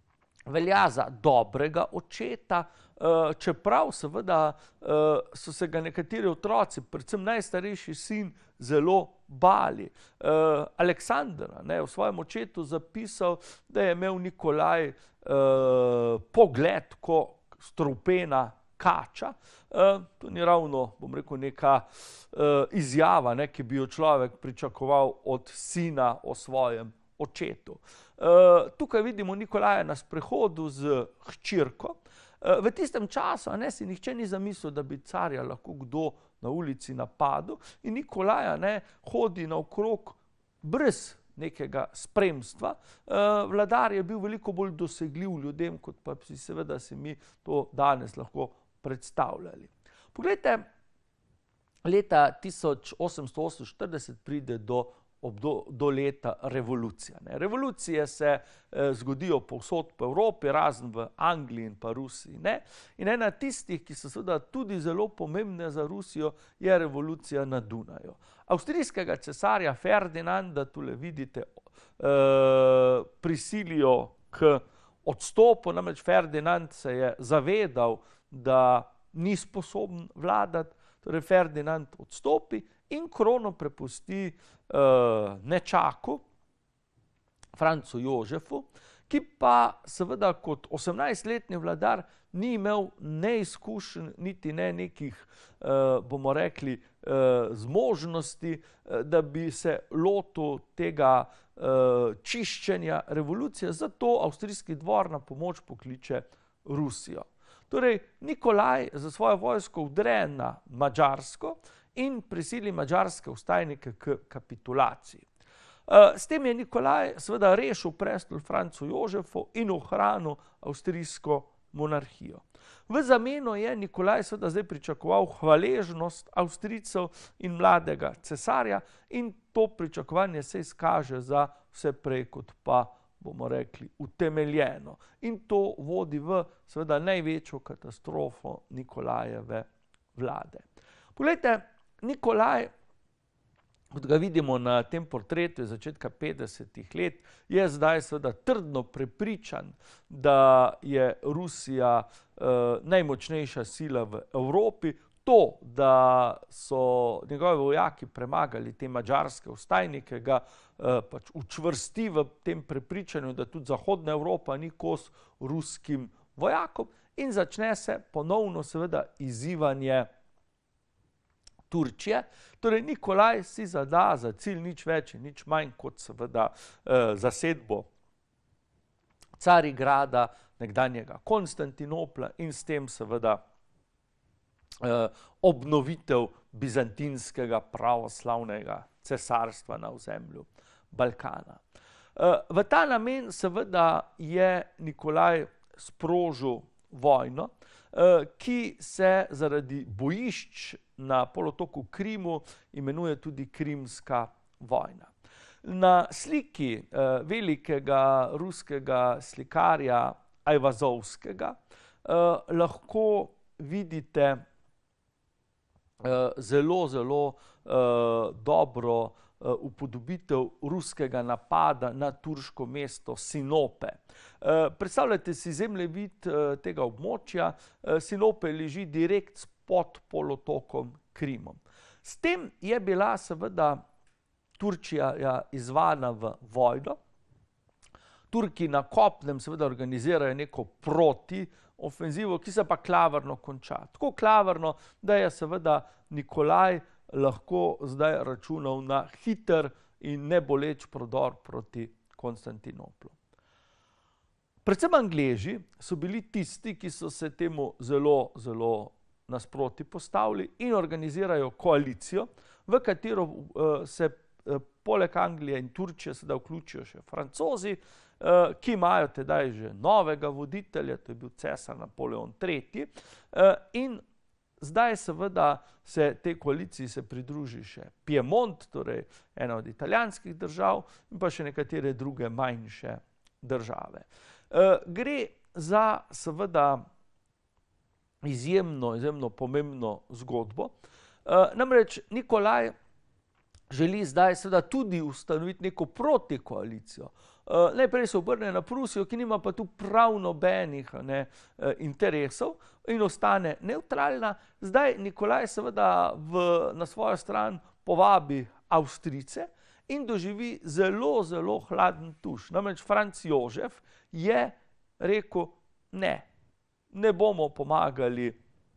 Speaker 3: velja za dobrega očeta, čeprav seveda so se ga nekateri otroci, predvsem najstarejši sin, zelo bali. Aleksandr je v svojem očetu zapisal, da je imel Nikolaj pogled kot strupena kača. To ni ravno, bom rekel, neka izjava, ki bi jo človek pričakoval od sina o svojem očetu. Tukaj vidimo Nikolaja na sprehodu z hčerko. V tistem času si nihče ni zamislil, da bi carja lahko kdo na ulici napadel, in Nikolaja hodi naokrog brez nekega spremstva. Vladar je bil veliko bolj dosegljiv ljudem, kot pa seveda si mi to danes lahko predstavljali. Poglejte, leta 1848 pride do leta revolucije. Revolucije se zgodijo povsod po Evropi, razen v Angliji in pa Rusiji. In ena tistih, ki so seveda tudi zelo pomembne za Rusijo, je revolucija na Dunaju. Avstrijskega cesarja Ferdinanda, tule vidite, prisilijo k odstopu, namreč Ferdinand se je zavedal, da ni sposoben vladati, torej Ferdinand odstopi in krono prepusti nečaku, Francu Jožefu, ki pa seveda kot 18-letni vladar ni imel neizkušenj, niti ne nekih, bomo rekli, zmožnosti, da bi se lotil tega čiščenja revolucije, zato avstrijski dvor na pomoč pokliče Rusijo. Torej, Nikolaj za svojo vojsko vdre na Madžarsko in prisili madžarske vstajnike k kapitulaciji. S tem je Nikolaj seveda rešil prestol Francu Jožefu in ohranil avstrijsko monarhijo. V zameno je Nikolaj seveda zdaj pričakoval hvaležnost Avstrijcev in mladega cesarja, in to pričakovanje se izkaže za vse prej kot pa, bomo rekli, utemeljeno. In to vodi v seveda največjo katastrofo Nikolajeve vlade. Poglejte, Nikolaj, kot ga vidimo na tem portretu iz začetka 50-ih let, je zdaj seveda trdno prepričan, da je Rusija najmočnejša sila v Evropi. To, da so njegovi vojaki premagali te madžarske vstajnike, ga pač učvrsti v tem prepričanju, da tudi Zahodna Evropa ni kos ruskim vojakom, in začne se ponovno seveda izzivanje Turčije. Torej, Nikolaj si zada za cilj nič več in nič manj kot seveda zasedbo Carigrada, nekdanjega Konstantinopla, in s tem seveda obnovitev bizantinskega pravoslavnega cesarstva na ozemlju Balkana. V ta namen seveda je Nikolaj sprožil vojno, ki se zaradi bojišč na polotoku Krimu imenuje tudi Krimska vojna. Na sliki velikega ruskega slikarja Ajvazovskega lahko vidite zelo dobro upodobitev ruskega napada na turško mesto Sinope. Predstavljajte si zemljevid tega območja. Sinope leži direkt pod polotokom Krimom. S tem je bila seveda Turčija izzvana v vojno. Turki na kopnem seveda organizirajo neko protiofenzivo, ki se pa klavrno konča. Tako klavrno, da je seveda Nikolaj lahko zdaj računal na hiter in neboleč prodor proti Konstantinoplu. Predvsem Angleži so bili tisti, ki so se temu zelo nasproti postavili in organizirajo koalicijo, v katero se poleg Anglije in Turčije sedaj vključijo še Francozi, ki imajo tedaj že novega voditelja, to je bil cesar Napoleon III. In zdaj seveda se tej koaliciji se pridruži še Piemont, torej ena od italijanskih držav, in pa še nekatere druge manjše države. Gre za seveda izjemno pomembno zgodbo. Namreč Nikolaj želi zdaj seveda tudi ustanoviti neko protikoalicijo. najprej se obrne na Prusijo, ki nima pa tu prav nobenih interesov in ostane nevtralna. Zdaj Nikolaj seveda na svojo stran povabi Avstrijce in doživi zelo, zelo hladen tuš. Namreč Franc Jožef je rekel, ne bomo pomagali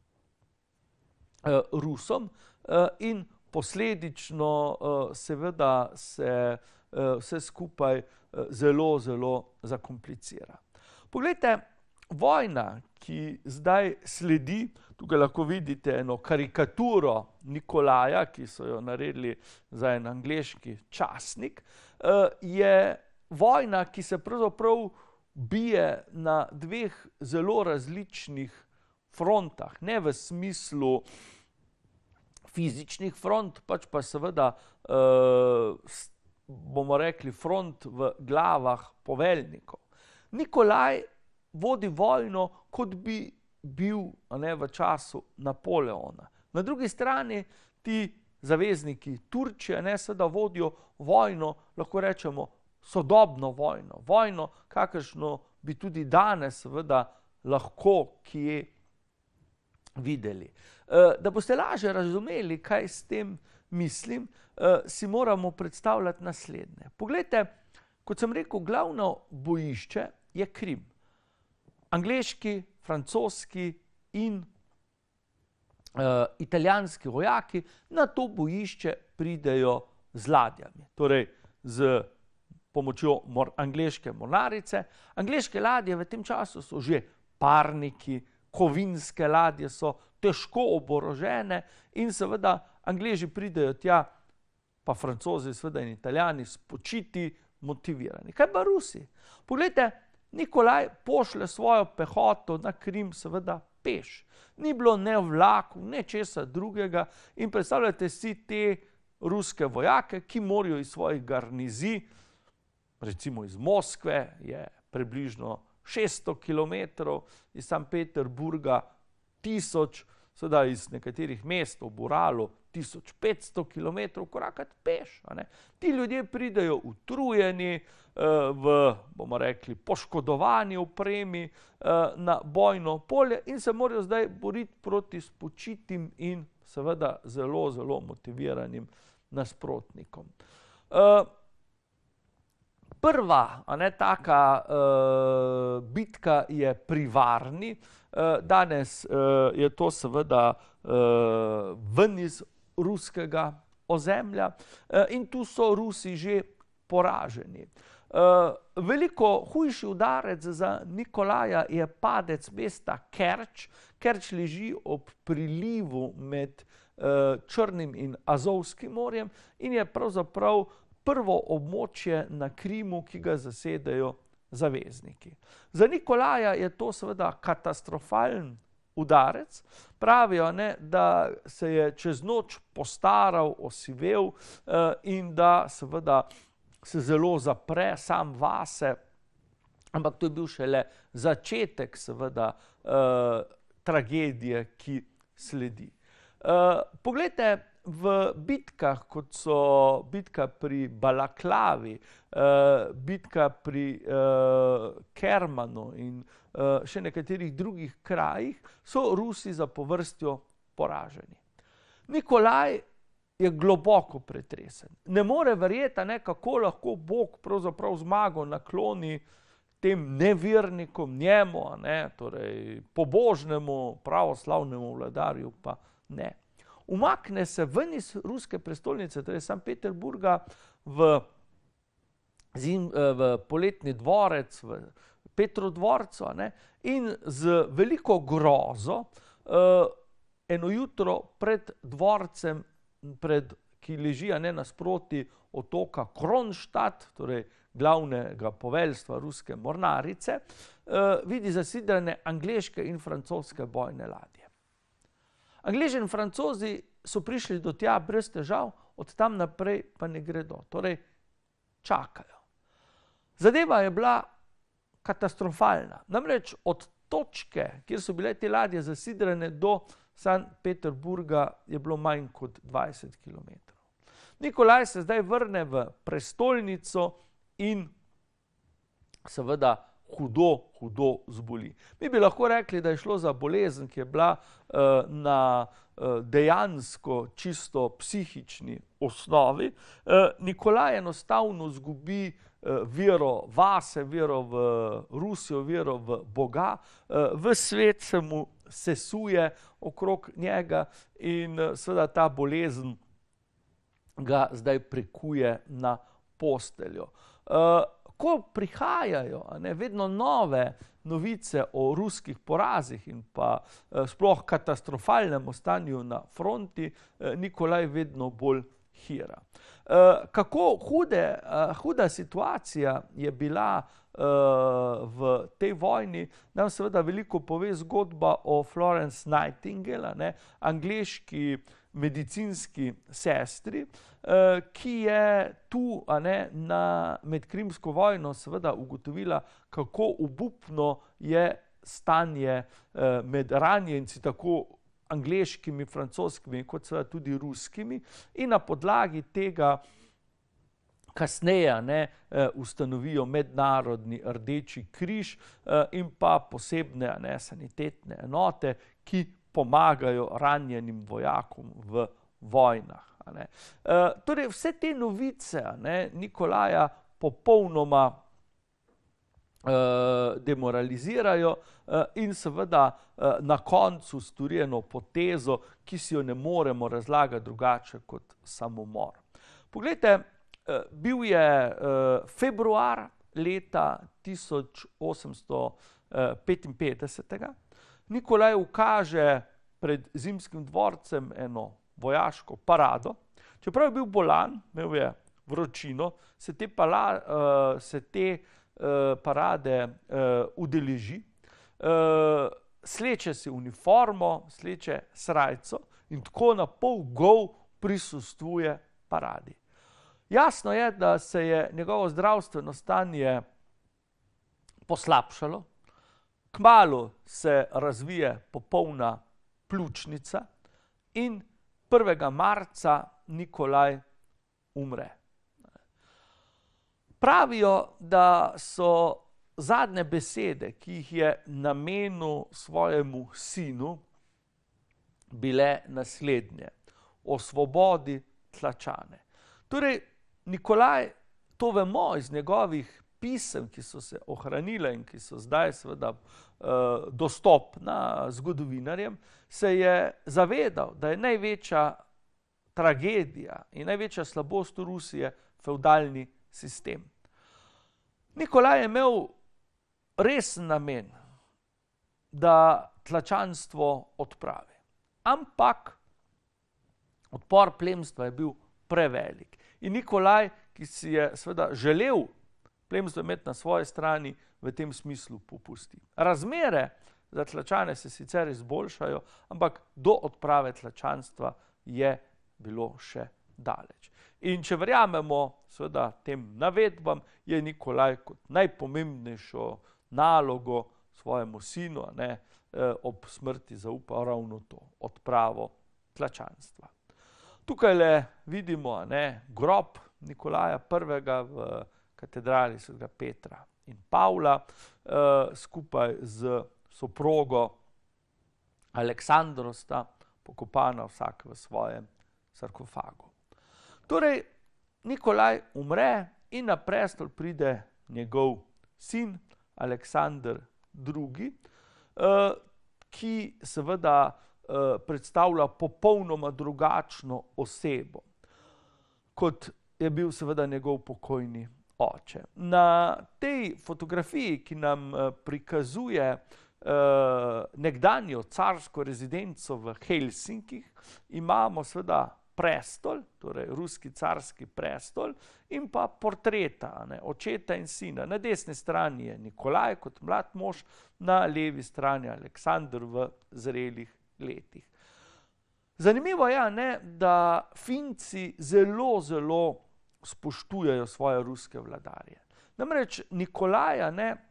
Speaker 3: Rusom in posledično seveda se vse skupaj zelo, zelo zakomplicira. Poglejte, vojna, ki zdaj sledi, tukaj lahko vidite eno karikaturo Nikolaja, ki so jo naredili za en angleški časnik, je vojna, ki se pravzaprav bije na dveh zelo različnih frontah, ne v smislu fizičnih front, pač pa seveda, bomo rekli, front v glavah poveljnikov. Nikolaj vodi vojno, kot bi bil v času Napoleona. Na drugi strani ti zavezniki Turčije seveda vodijo vojno, lahko rečemo, sodobno vojno. Vojno, kakršno bi tudi danes seveda lahko kje videli. Da boste lažje razumeli, kaj s tem mislim, si moramo predstavljati naslednje. Poglejte, kot sem rekel, glavno bojišče je Krim. Angleški, francoski in italijanski vojaki na to bojišče pridejo z ladjami, torej z pomočjo angleške mornarice. Angleške ladje v tem času so že parniki, kovinske ladje so težko oborožene in seveda Angleži pridejo tja, pa Francozi seveda in Italijani spočiti, motivirani. Kaj pa Rusi? Poglejte, Nikolaj pošlje svojo pehoto na Krim seveda peš. Ni bilo ne vlakov, ne česa drugega in predstavljate si te ruske vojake, ki morajo iz svojih garnizij, recimo iz Moskve je približno 600 kilometrov, iz Sankt Peterburga 1000, seveda iz nekaterih mest ob Uralu 1500 kilometrov korakati peš. Ti ljudje pridejo utrujeni, bomo rekli, poškodovani opremi na bojno polje in se morajo zdaj boriti proti spočitim in seveda zelo, zelo motiviranim nasprotnikom. Prva taka bitka je pri Varni. Danes je to seveda ven iz ruskega ozemlja in tu so Rusi že poraženi. Veliko hujši udarec za Nikolaja je padec mesta Kerč. Kerč leži ob prilivu med Črnim in Azovskim morjem in je pravzaprav prvo območje na Krimu, ki ga zasedajo zavezniki. Za Nikolaja je to seveda katastrofalen udarec. Pravijo, da se je čez noč postaral, osivel in da seveda se zelo zapre sam vase, ampak to je bil šele začetek seveda tragedije, ki sledi. Poglejte, v bitkah, kot so bitka pri Balaklavi, bitka pri Kermanu in še nekaterih drugih krajih, so Rusi zapovrstjo poraženi. Nikolaj je globoko pretresen. Ne more verjeti, kako lahko Bog pravzaprav zmago nakloni tem nevernikom, njemu, torej pobožnemu, pravoslavnemu vladarju pa ne. Umakne se ven iz ruske prestolnice, torej Sankt Peterburga, v poletni dvorec, v Petrodvorcu in z veliko grozo eno jutro pred dvorcem, ki leži nasproti otoka Kronštat, torej glavnega poveljstva ruske mornarice, vidi zasidrane angleške in francoske bojne ladje. Angleži in Francozi so prišli do tja brez težav, od tam naprej pa ne gredo, torej čakajo. Zadeva je bila katastrofalna. Namreč od točke, kjer so bile te ladje zasidrane, do Sankt Peterburga je bilo manj kot 20 kilometrov. Nikolaj se zdaj vrne v prestolnico in seveda hudo zboli. Mi bi lahko rekli, da je šlo za bolezen, ki je bila na dejansko čisto psihični osnovi. Nikolaj enostavno izgubi vero vase, vero v Rusijo, vero v Boga, v svet se mu sesuje okrog njega in seveda ta bolezen ga zdaj prekuje na posteljo. Ko prihajajo vedno nove novice o ruskih porazih in pa sploh katastrofalnem stanju na fronti, Nikolaj vedno bolj hira. Kako huda situacija je bila v tej vojni, nam seveda veliko pove zgodba o Florence Nightingale, angleški medicinski sestri, ki je tu med Krimsko vojno seveda ugotovila, kako obupno je stanje med ranjenci, tako angleškimi, francoskimi, kot seveda tudi ruskimi, in na podlagi tega kasneje ustanovijo mednarodni Rdeči križ in pa posebne sanitetne enote, ki pomagajo ranjenim vojakom v vojnah. Torej, vse te novice Nikolaja popolnoma demoralizirajo in seveda na koncu stori eno potezo, ki si jo ne moremo razlagati drugače kot samomor. Poglejte, bil je februar leta 1855. Nikolaj ukaže pred Zimskim dvorcem eno vojaško parado. Čeprav je bil bolan, imel je vročino, se te parade udeleži, sleče si uniformo, sleče srajco in tako na pol gol prisustvuje paradi. Jasno je, da se je njegovo zdravstveno stanje poslabšalo, kmalu se razvije popolna pljučnica in 1. marca Nikolaj umre. Pravijo, da so zadnje besede, ki jih je namenil svojemu sinu, bile naslednje: osvobodi Tlačane. Torej, Nikolaj, to vemo iz njegovih pisem, ki so se ohranile in ki so zdaj seveda dostopna zgodovinarjem, se je zavedal, da je največja tragedija in največja slabost Rusije fevdalni sistem. Nikolaj je imel resen namen, da tlačanstvo odpravi. Ampak odpor plemstva je bil prevelik. In Nikolaj, ki si je seveda želel plemstvo imeti na svoji strani, v tem smislu popusti. Razmere za Tlačane se sicer izboljšajo, ampak do odprave tlačanstva je bilo še daleč. In če verjamemo seveda tem navedbam, je Nikolaj kot najpomembnejšo nalogo svojemu sinu ob smrti zaupal ravno to, odpravo tlačanstva. Tukaj vidimo grob Nikolaja I. v katedrali svetega Petra in Pavla, skupaj z soprogo Aleksandro sta pokopana vsak v svojem sarkofagu. Torej, Nikolaj umre in na prestol pride njegov sin Aleksander II., ki seveda predstavlja popolnoma drugačno osebo, kot je bil seveda njegov pokojni oče. Na tej fotografiji, ki nam prikazuje nekdanjo carsko rezidenco v Helsinkih, imamo seveda prestol, torej ruski carski prestol, in pa portreta očeta in sina. Na desni strani je Nikolaj kot mlad mož, na levi strani Aleksander v zrelih letih. Zanimivo je, da Finci zelo spoštujejo svoje ruske vladarje. Namreč Nikolaj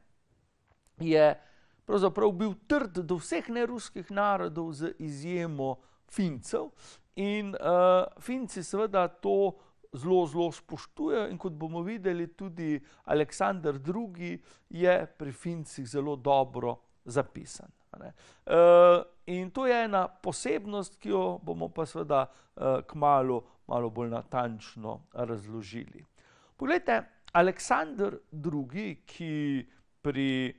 Speaker 3: je pravzaprav bil trd do vseh neruskih narodov z izjemo Fincev in Finci seveda to zelo spoštujejo in kot bomo videli, tudi Aleksander II. Je pri Fincih zelo dobro zapisan. In to je ena posebnost, ki jo bomo pa seveda kmalu malo bolj natančno razložili. Poglejte, Aleksander II., ki pri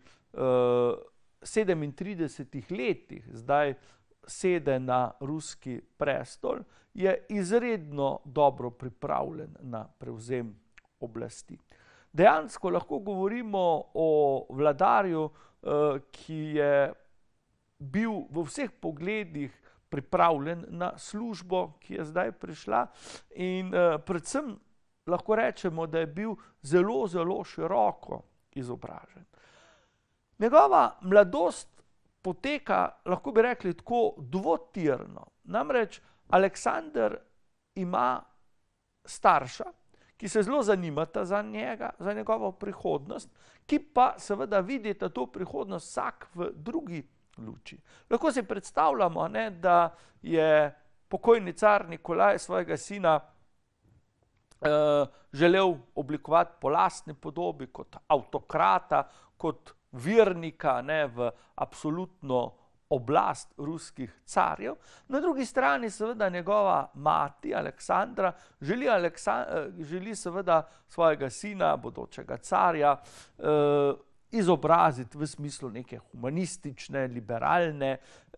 Speaker 3: 37 letih zdaj sede na ruski prestol, je izredno dobro pripravljen na prevzem oblasti. Dejansko lahko govorimo o vladarju, ki je bil v vseh pogledih pripravljen na službo, ki je zdaj prišla, in predvsem lahko rečemo, da je bil zelo široko izobražen. Njegova mladost poteka, lahko bi rekli, tako dvotirno. Namreč Aleksander ima starša, ki se zelo zanimata za njega, za njegovo prihodnost, ki pa seveda vidita to prihodnost vsak v drugi luči. Lahko si predstavljamo, da je pokojni car Nikolaj svojega sina želel oblikovati po lastni podobi, kot avtokrata, kot vernika v absolutno oblast ruskih carjev. Na drugi strani seveda njegova mati Aleksandra želi seveda svojega sina, bodočega carja, izobraziti v smislu neke humanistične, liberalne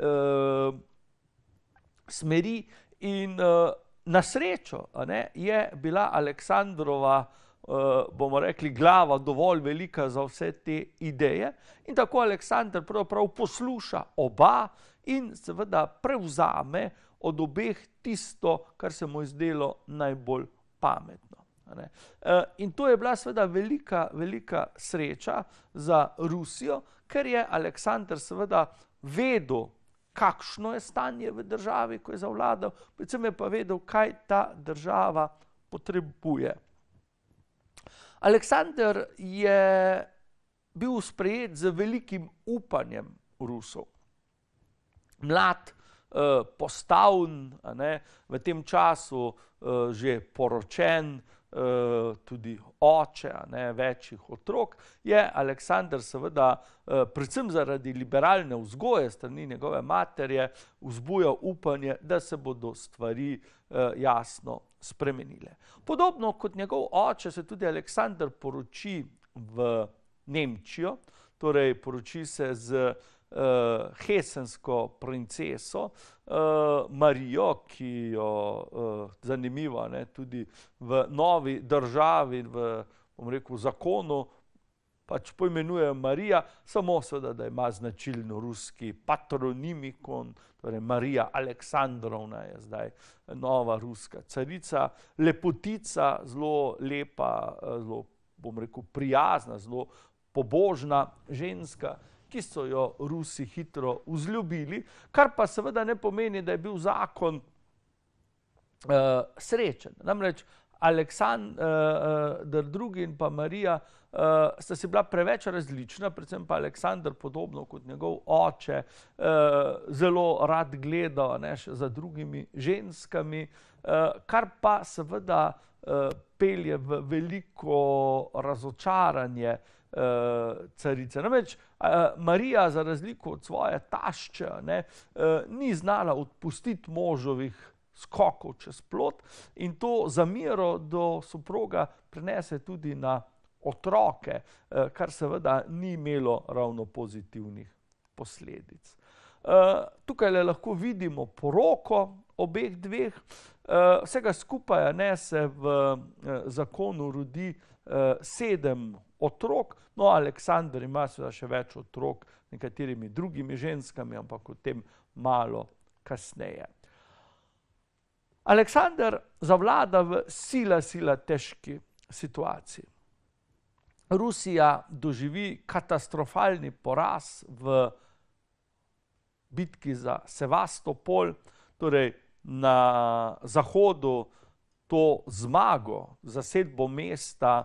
Speaker 3: smeri in na srečo je bila Aleksandrova, bomo rekli, glava dovolj velika za vse te ideje in tako Aleksander pravzaprav posluša oba in seveda prevzame od obeh tisto, kar se mu je zdelo najbolj pametno. In to je bila seveda velika sreča za Rusijo, ker je Aleksander seveda vedel, kakšno je stanje v državi, ko je zavladal, predvsem je pa vedel, kaj ta država potrebuje. Aleksander je bil sprejet z velikim upanjem Rusov. Mlad, postaven, v tem času že poročen, tudi oče večjih otrok, je Aleksander seveda predvsem zaradi liberalne vzgoje strani njegove materje vzbujal upanje, da se bodo stvari jasno spremenile. Podobno kot njegov oče se tudi Aleksander poroči v Nemčijo, torej poroči se z hesensko princeso Marijo, ki jo zanimivo tudi v novi državi, bom rekel, zakonu pač poimenujejo Marija, samo seveda, da ima značilno ruski patronimikon, torej Marija Aleksandrovna je zdaj nova ruska carica, lepotica, zelo lepa, zelo, bom rekel, prijazna, zelo pobožna ženska, ki so jo Rusi hitro vzljubili, kar pa seveda ne pomeni, da je bil zakon srečen. Namreč Aleksander II. In pa Marija sta si bila preveč različna, predvsem pa Aleksander, podobno kot njegov oče, zelo rad gleda za drugimi ženskami, kar pa seveda pelje v veliko razočaranje carice. Namreč Marija, za razliko od svoje tašče, ni znala odpustiti možovih skokov čez plot in to zamero do soproga prenese tudi na otroke, kar seveda ni imelo ravno pozitivnih posledic. Tukaj lahko vidimo poroko obeh dveh, vsega skupaj se v zakonu rodi 7 otrok, no Aleksander ima seveda še več otrok z nekaterimi drugimi ženskami, ampak o tem malo kasneje. Aleksander zavlada v sila težki situaciji. Rusija doživi katastrofalni poraz v bitki za Sevastopol, torej na zahodu to zmago, zasedbo mesta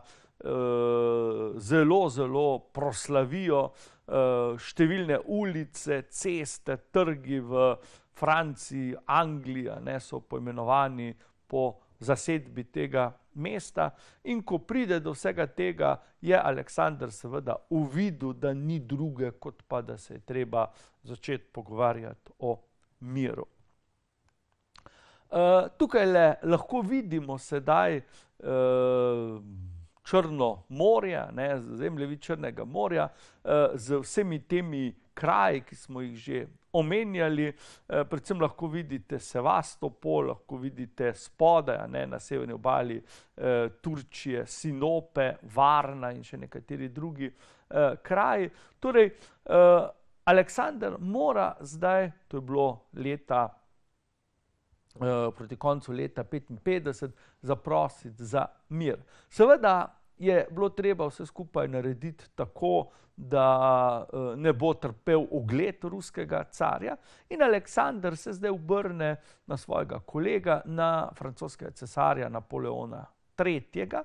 Speaker 3: zelo proslavijo, številne ulice, ceste, trgi v Franciji, Angliji so poimenovani po zasedbi tega mesta. In ko pride do vsega tega, je Aleksander seveda uvidel, da ni druge, kot pa da se je treba začeti pogovarjati o miru. Tukaj lahko vidimo sedaj Črno morje, zemljevid Črnega morja, z vsemi temi kraji, ki smo jih že omenjali. Predvsem lahko vidite Sevastopol, lahko vidite spodaj na severni obali Turčije, Sinope, Varna in še nekateri drugi kraji. Torej, Aleksander mora zdaj, to je bilo proti koncu leta 55, zaprositi za mir. Seveda je bilo treba vse skupaj narediti tako, da ne bo trpel ugled ruskega carja, in Aleksander se zdaj obrne na svojega kolega, na francoskega cesarja Napoleona III.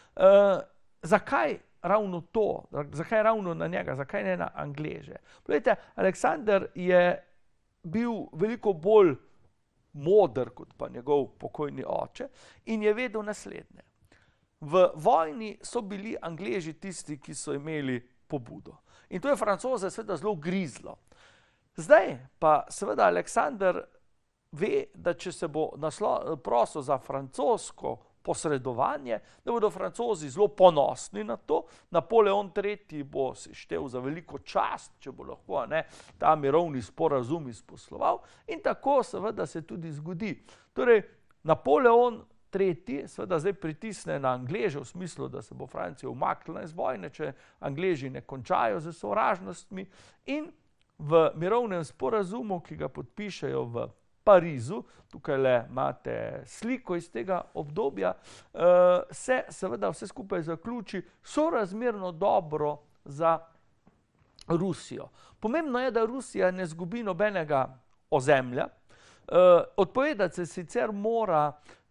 Speaker 3: Zakaj ravno to? Zakaj ravno na njega? Zakaj ne na Angleže? Poglejte, Aleksander je bil veliko bolj moder kot pa njegov pokojni oče in je vedel naslednje. V vojni so bili Angleži tisti, ki so imeli pobudo. In to je Francoze seveda zelo grizlo. Zdaj pa seveda Aleksander ve, da če se bo prosil za francosko posredovanje, da bodo Francozi zelo ponosni na to. Napoleon III. Bo se štel za veliko čast, če bo lahko ta mirovni sporazum izposloval, in tako seveda se tudi zgodi. Torej, Napoleon III. Seveda zdaj pritisne na Angleže v smislu, da se bo Francija umaknila iz vojne, če Angleži ne končajo z sovražnostmi, in v mirovnem sporazumu, ki ga podpišejo v Parizu, tukaj imate sliko iz tega obdobja, se seveda vse skupaj zaključi sorazmerno dobro za Rusijo. Pomembno je, da Rusija ne zgubi nobenega ozemlja. Odpovedati se sicer mora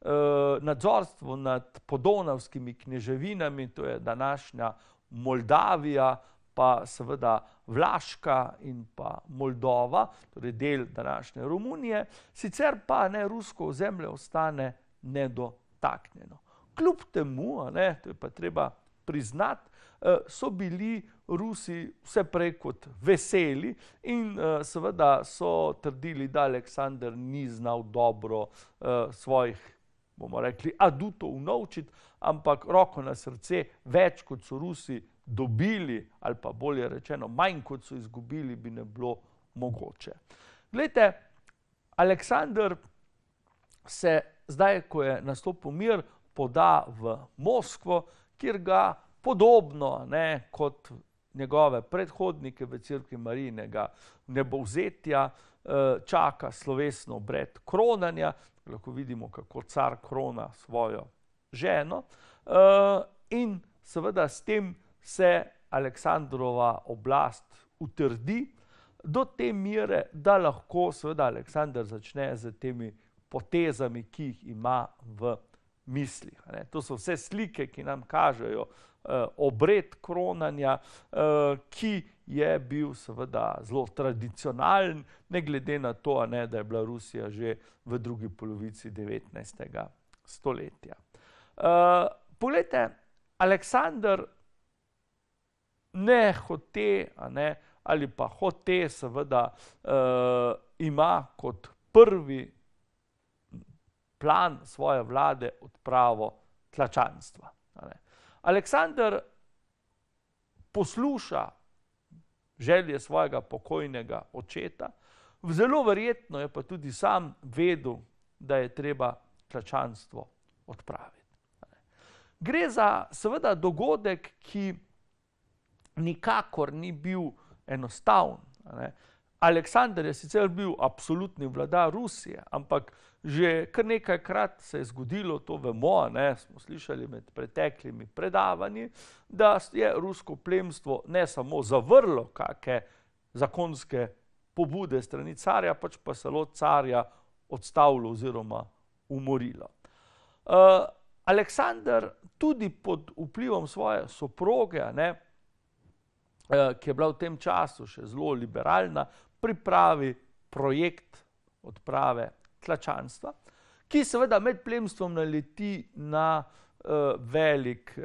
Speaker 3: nadzorstvo nad podonavskimi kneževinami, to je današnja Moldavija, pa seveda Vlaška in pa Moldova, torej del današnje Romunije, sicer pa rusko ozemlje ostane nedotaknjeno. Kljub temu, to je pa treba priznati, so bili Rusi vse prej kot veseli in seveda so trdili, da Aleksander ni znal dobro svojih, bomo rekli, adutov unovčiti, ampak roko na srce, več kot so Rusi dobili, ali pa bolje rečeno, manj kot so izgubili, bi ne bilo mogoče. Glejte, Aleksander se zdaj, ko je nastopil mir, poda v Moskvo, kjer ga podobno kot njegove predhodnike v Cerkvi Marijinega vnebovzetja čaka slovesno obred kronanja. Lahko vidimo, kako car krona svojo ženo, in seveda s tem se Aleksandrova oblast utrdi do te mere, da lahko seveda Aleksander začne z temi potezami, ki jih ima v mislih. To so vse slike, ki nam kažejo obred kronanja, ki je bil seveda zelo tradicionalen, ne glede na to, da je bila Rusija že v drugi polovici 19. stoletja. Poglejte, Aleksander ne hote ali pa hote seveda ima kot prvi plan svoje vlade odpravo tlačanstva. Aleksander posluša želje svojega pokojnega očeta, zelo verjetno je pa tudi sam vedel, da je treba tlačanstvo odpraviti. Gre za seveda dogodek, ki nikakor ni bil enostaven. Aleksander je sicer bil absolutni vladar Rusije, ampak že kar nekajkrat se je zgodilo, to vemo, smo slišali med preteklimi predavanji, da je rusko plemstvo ne samo zavrlo kakšne zakonske pobude strani carja, pač pa celo carja odstavilo oziroma umorilo. Aleksander tudi pod vplivom svoje soproge, ki je bila v tem času še zelo liberalna, pripravi projekt odprave tlačanstva, ki seveda med plemstvom naleti na velik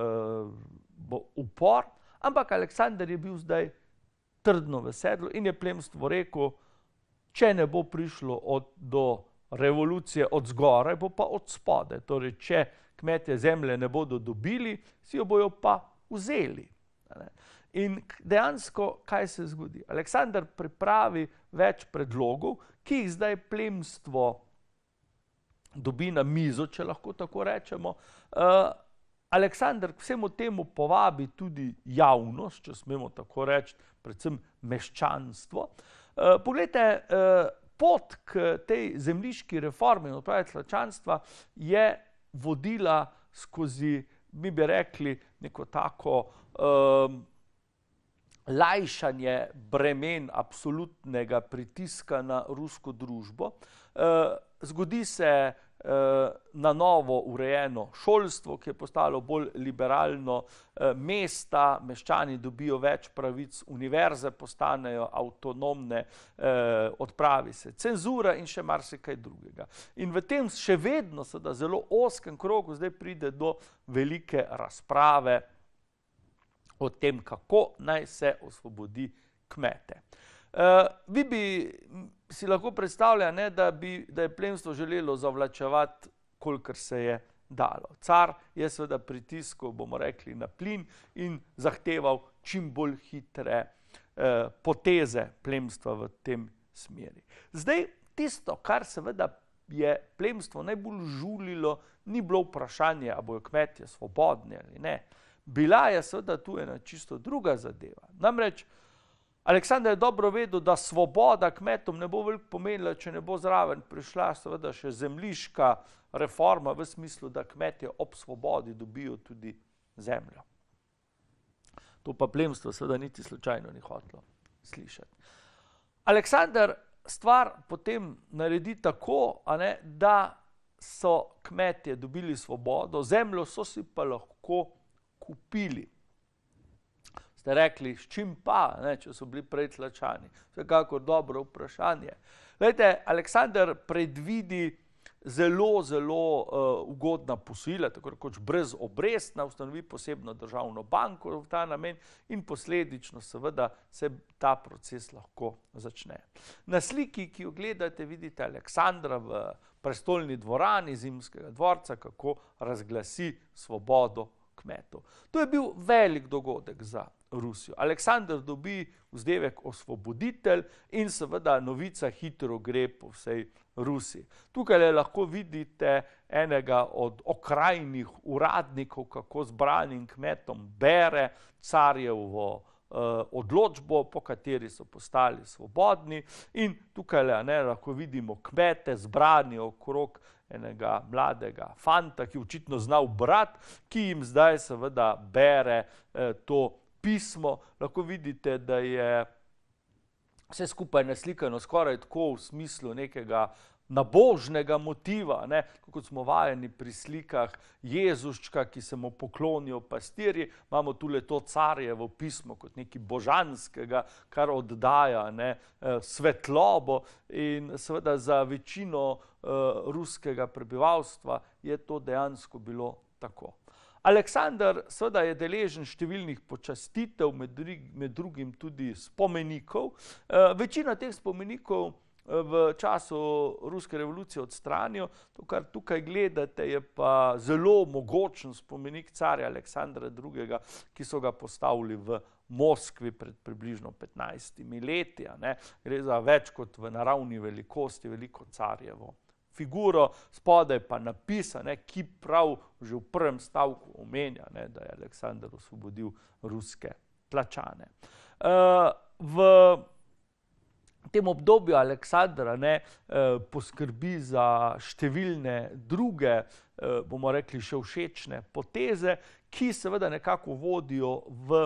Speaker 3: upor, ampak Aleksander je bil zdaj trdno v sedlu in je plemstvo rekel, če ne bo prišlo do revolucije od zgoraj, bo pa od spode. Torej, če kmetje zemlje ne bodo dobili, si jo bojo pa vzeli. In dejansko, kaj se zgodi? Aleksander pripravi več predlogov, ki jih zdaj plemstvo dobi na mizo, če lahko tako rečemo. Aleksander k vsemu temu povabi tudi javnost, če smemo tako reči, predvsem meščanstvo. Poglejte, pot k tej zemljiški reformi in odpravi tlačanstva je vodila skozi, mi bi rekli, neko tako lajšanje bremen absolutnega pritiska na rusko družbo. Zgodi se na novo urejeno šolstvo, ki je postalo bolj liberalno, mesta, meščani dobijo več pravic, univerze postanejo avtonomne, odpravi se cenzura in še marsikaj drugega. In v tem še vedno seveda zelo ozkem krogu zdaj pride do velike razprave o tem, kako naj se osvobodi kmete. Vi bi si lahko predstavljali, da je plemstvo želelo zavlačevati, kolikor se je dalo. Car je seveda pritiskal, bomo rekli, na plin in zahteval čim bolj hitre poteze plemstva v tem smeri. Zdaj, tisto, kar seveda je plemstvo najbolj žulilo, ni bilo vprašanje, a bojo kmetje svobodni ali ne. Bila je seveda tu ena čisto druga zadeva. Namreč, Aleksander je dobro vedel, da svoboda kmetom ne bo veliko pomenila, če ne bo zraven prišla seveda še zemljiška reforma v smislu, da kmetje ob svobodi dobijo tudi zemljo. To pa plemstvo seveda niti slučajno ni hotelo slišati. Aleksander stvar potem naredi tako, da so kmetje dobili svobodo, zemljo so si pa lahko kupili. Ste rekli, s čim pa, če so bili prej tlačani? Vsekakor dobro vprašanje. Glejte, Aleksander predvidi zelo ugodna posojila, tako rekoč brezobrestna, ustanovi posebno državno banko v ta namen in posledično seveda se ta proces lahko začne. Na sliki, ki jo gledate, vidite Aleksandra v prestolni dvorani Zimskega dvorca, kako razglasi svobodo kmetov. To je bil velik dogodek za Rusijo. Aleksander dobi vzdevek osvoboditelj in seveda novica hitro gre po vsej Rusiji. Tukaj lahko vidite enega od okrajnih uradnikov, kako zbranim kmetom bere carjevo odločbo, po kateri so postali svobodni, in tukaj lahko vidimo kmete zbrani okrog enega mladega fanta, ki očitno zna brati, ki jim zdaj seveda bere to pismo. Lahko vidite, da je vse skupaj naslikano skoraj tako v smislu nekega nabožnega motiva, kot smo vajeni pri slikah Jezuščka, ki se mu poklonijo pastirji. Imamo tule to carjevo pismo kot nekaj božanskega, kar oddaja svetlobo, in seveda za večino ruskega prebivalstva je to dejansko bilo tako. Aleksander seveda je deležen številnih počastitev, med drugim tudi spomenikov. Večina teh spomenikov v času ruske revolucije odstranijo. To, kar tukaj gledate, je pa zelo mogočen spomenik carja Aleksandra II., ki so ga postavili v Moskvi pred približno 15 leti. Gre za več kot v naravni velikosti veliko carjevo figuro, spodaj pa napisan, ki prav že v prvem stavku omenja, da je Aleksander osvobodil ruske tlačane. V tem obdobju Aleksandra poskrbi za številne druge, bomo rekli, še všečne poteze, ki seveda nekako vodijo v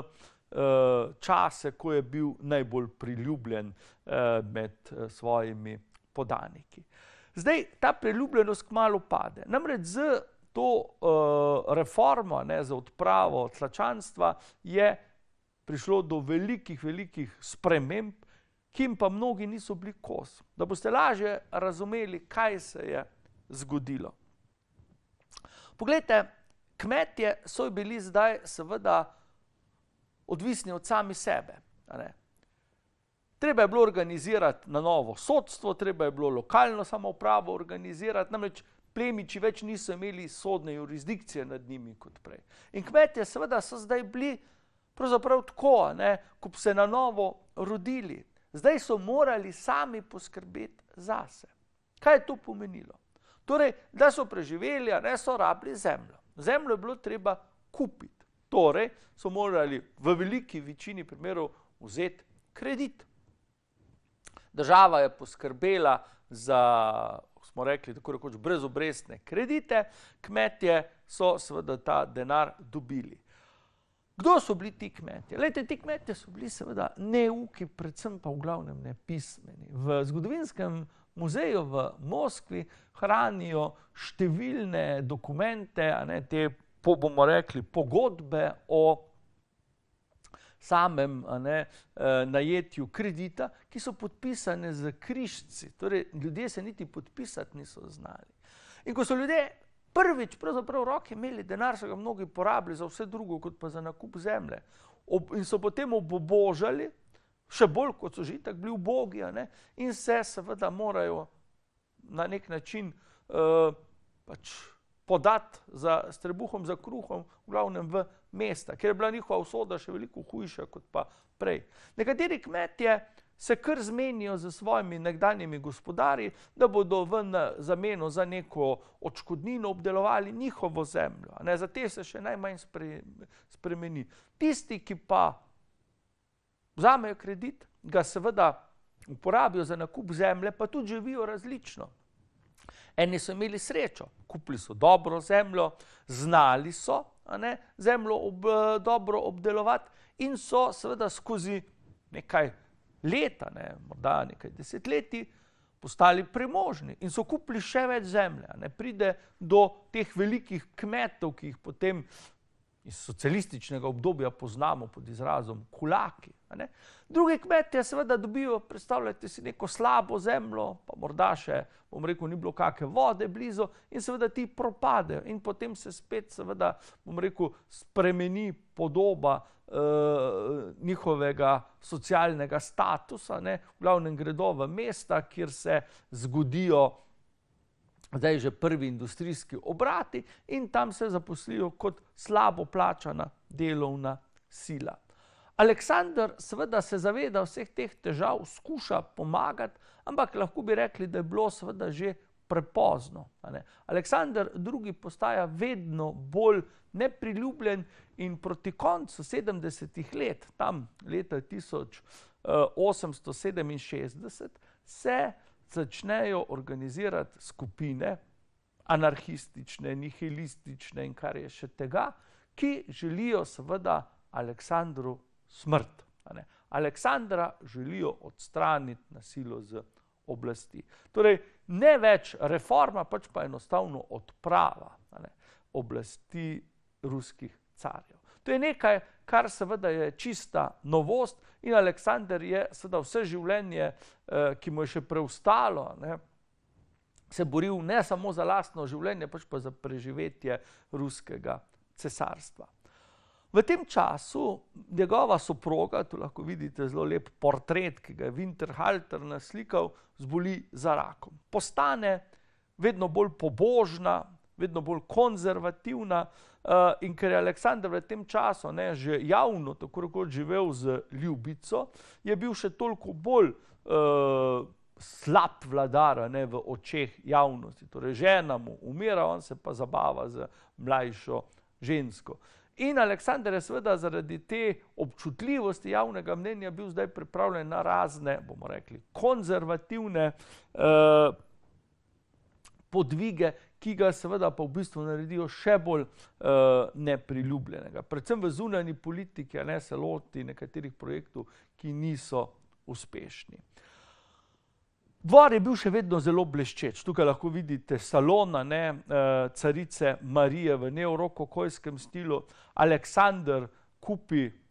Speaker 3: čase, ko je bil najbolj priljubljen med svojimi podaniki. Zdaj, ta priljubljenost kmalu pade. Namreč z to reformo za odpravo tlačanstva je prišlo do velikih sprememb, ki jim pa mnogi niso bili kos. Da boste lažje razumeli, kaj se je zgodilo. Poglejte, kmetje so bili zdaj seveda odvisni od sami sebe. Treba je bilo organizirati na novo sodstvo, treba je bilo lokalno samoupravo organizirati, namreč plemiči več niso imeli sodne jurisdikcije nad njimi kot prej. In kmetje seveda so zdaj bili pravzaprav tako, ko bi se na novo rodili. Zdaj so morali sami poskrbeti zase. Kaj je to pomenilo? Torej, da so preživeli, so rabili zemljo. Zemljo je bilo treba kupiti. Torej, so morali v veliki večini primerov vzeti kredit. Država je poskrbela za, smo rekli, tako rekoč brezobrestne kredite, kmetje so seveda ta denar dobili. Kdo so bili ti kmetje? Glejte, ti kmetje so bili seveda neuki, predvsem pa v glavnem nepismeni. V zgodovinskem muzeju v Moskvi hranijo številne dokumente, te, bomo rekli, pogodbe o samem najetju kredita, ki so podpisane z križci. Torej, ljudje se niti podpisati niso znali. In ko so ljudje prvič pravzaprav v roki imeli denar, so ga mnogi porabili za vse drugo, kot pa za nakup zemlje. In so potem obobožali, še bolj kot so že itak bili ubogi, in se seveda morajo na nek način podati s trebuhom za kruhom, v glavnem v mesta, ker je bila njihova usoda še veliko hujša kot pa prej. Nekateri kmetje se kar zmenijo z svojimi nekdanjimi gospodarji, da bodo v zameno za neko odškodnino obdelovali njihovo zemljo. Za te se še najmanj spremeni. Tisti, ki pa vzamejo kredit, ga seveda uporabijo za nakup zemlje, pa tudi živijo različno. Eni so imeli srečo, kupili so dobro zemljo, znali so zemljo dobro obdelovati in so seveda skozi nekaj leta, morda nekaj desetletij, postali premožni in so kupili še več zemlje. Pride do teh velikih kmetov, ki jih potem iz socialističnega obdobja poznamo pod izrazom kulaki. Drugi kmetje seveda dobijo, predstavljajte si, neko slabo zemljo, pa morda še, bom rekel, ni bilo kakšne vode blizu in seveda ti propadejo in potem se spet seveda, bom rekel, spremeni podoba njihovega socialnega statusa, v glavnem gredo v mesta, kjer se zgodijo zdaj že prvi industrijski obrati in tam se zaposlijo kot slabo plačana delovna sila. Aleksander seveda se zaveda vseh teh težav, skuša pomagati, ampak lahko bi rekli, da je bilo seveda že prepozno. Aleksander II. Postaja vedno bolj nepriljubljen in proti koncu 70. let, tam leta 1867, se začnejo organizirati skupine, anarhistične, nihilistične in kar je še tega, ki želijo seveda Aleksandru smrt. Aleksandra želijo odstraniti na silo z oblasti. Torej, ne več reforma, pač pa enostavno odprava oblasti ruskih carjev. To je nekaj, kar seveda je čista novost in Aleksander je seveda vse življenje, ki mu je še preostalo, se boril ne samo za lastno življenje, pač pa za preživetje ruskega cesarstva. V tem času njegova soproga, tu lahko vidite zelo lep portret, ki ga je Winterhalter naslikal, zboli za rakom. Postane vedno bolj pobožna, vedno bolj konzervativna in ker je Aleksander v tem času že javno tako rekoč živel z ljubico, je bil še toliko bolj slab vladar v očeh javnosti. Torej žena mu umira, on se pa zabava z mlajšo žensko. In Aleksander je seveda zaradi te občutljivosti javnega mnenja bil zdaj pripravljen na razne, bomo rekli, konzervativne podvige, ki ga seveda pa v bistvu naredijo še bolj nepriljubljenega. Predvsem v zunanji politiki se loti nekaterih projektov, ki niso uspešni. Dvor je bil še vedno zelo bleščeč. Tukaj lahko vidite salona carice Marije v neorokokojskem stilu. Aleksander kupi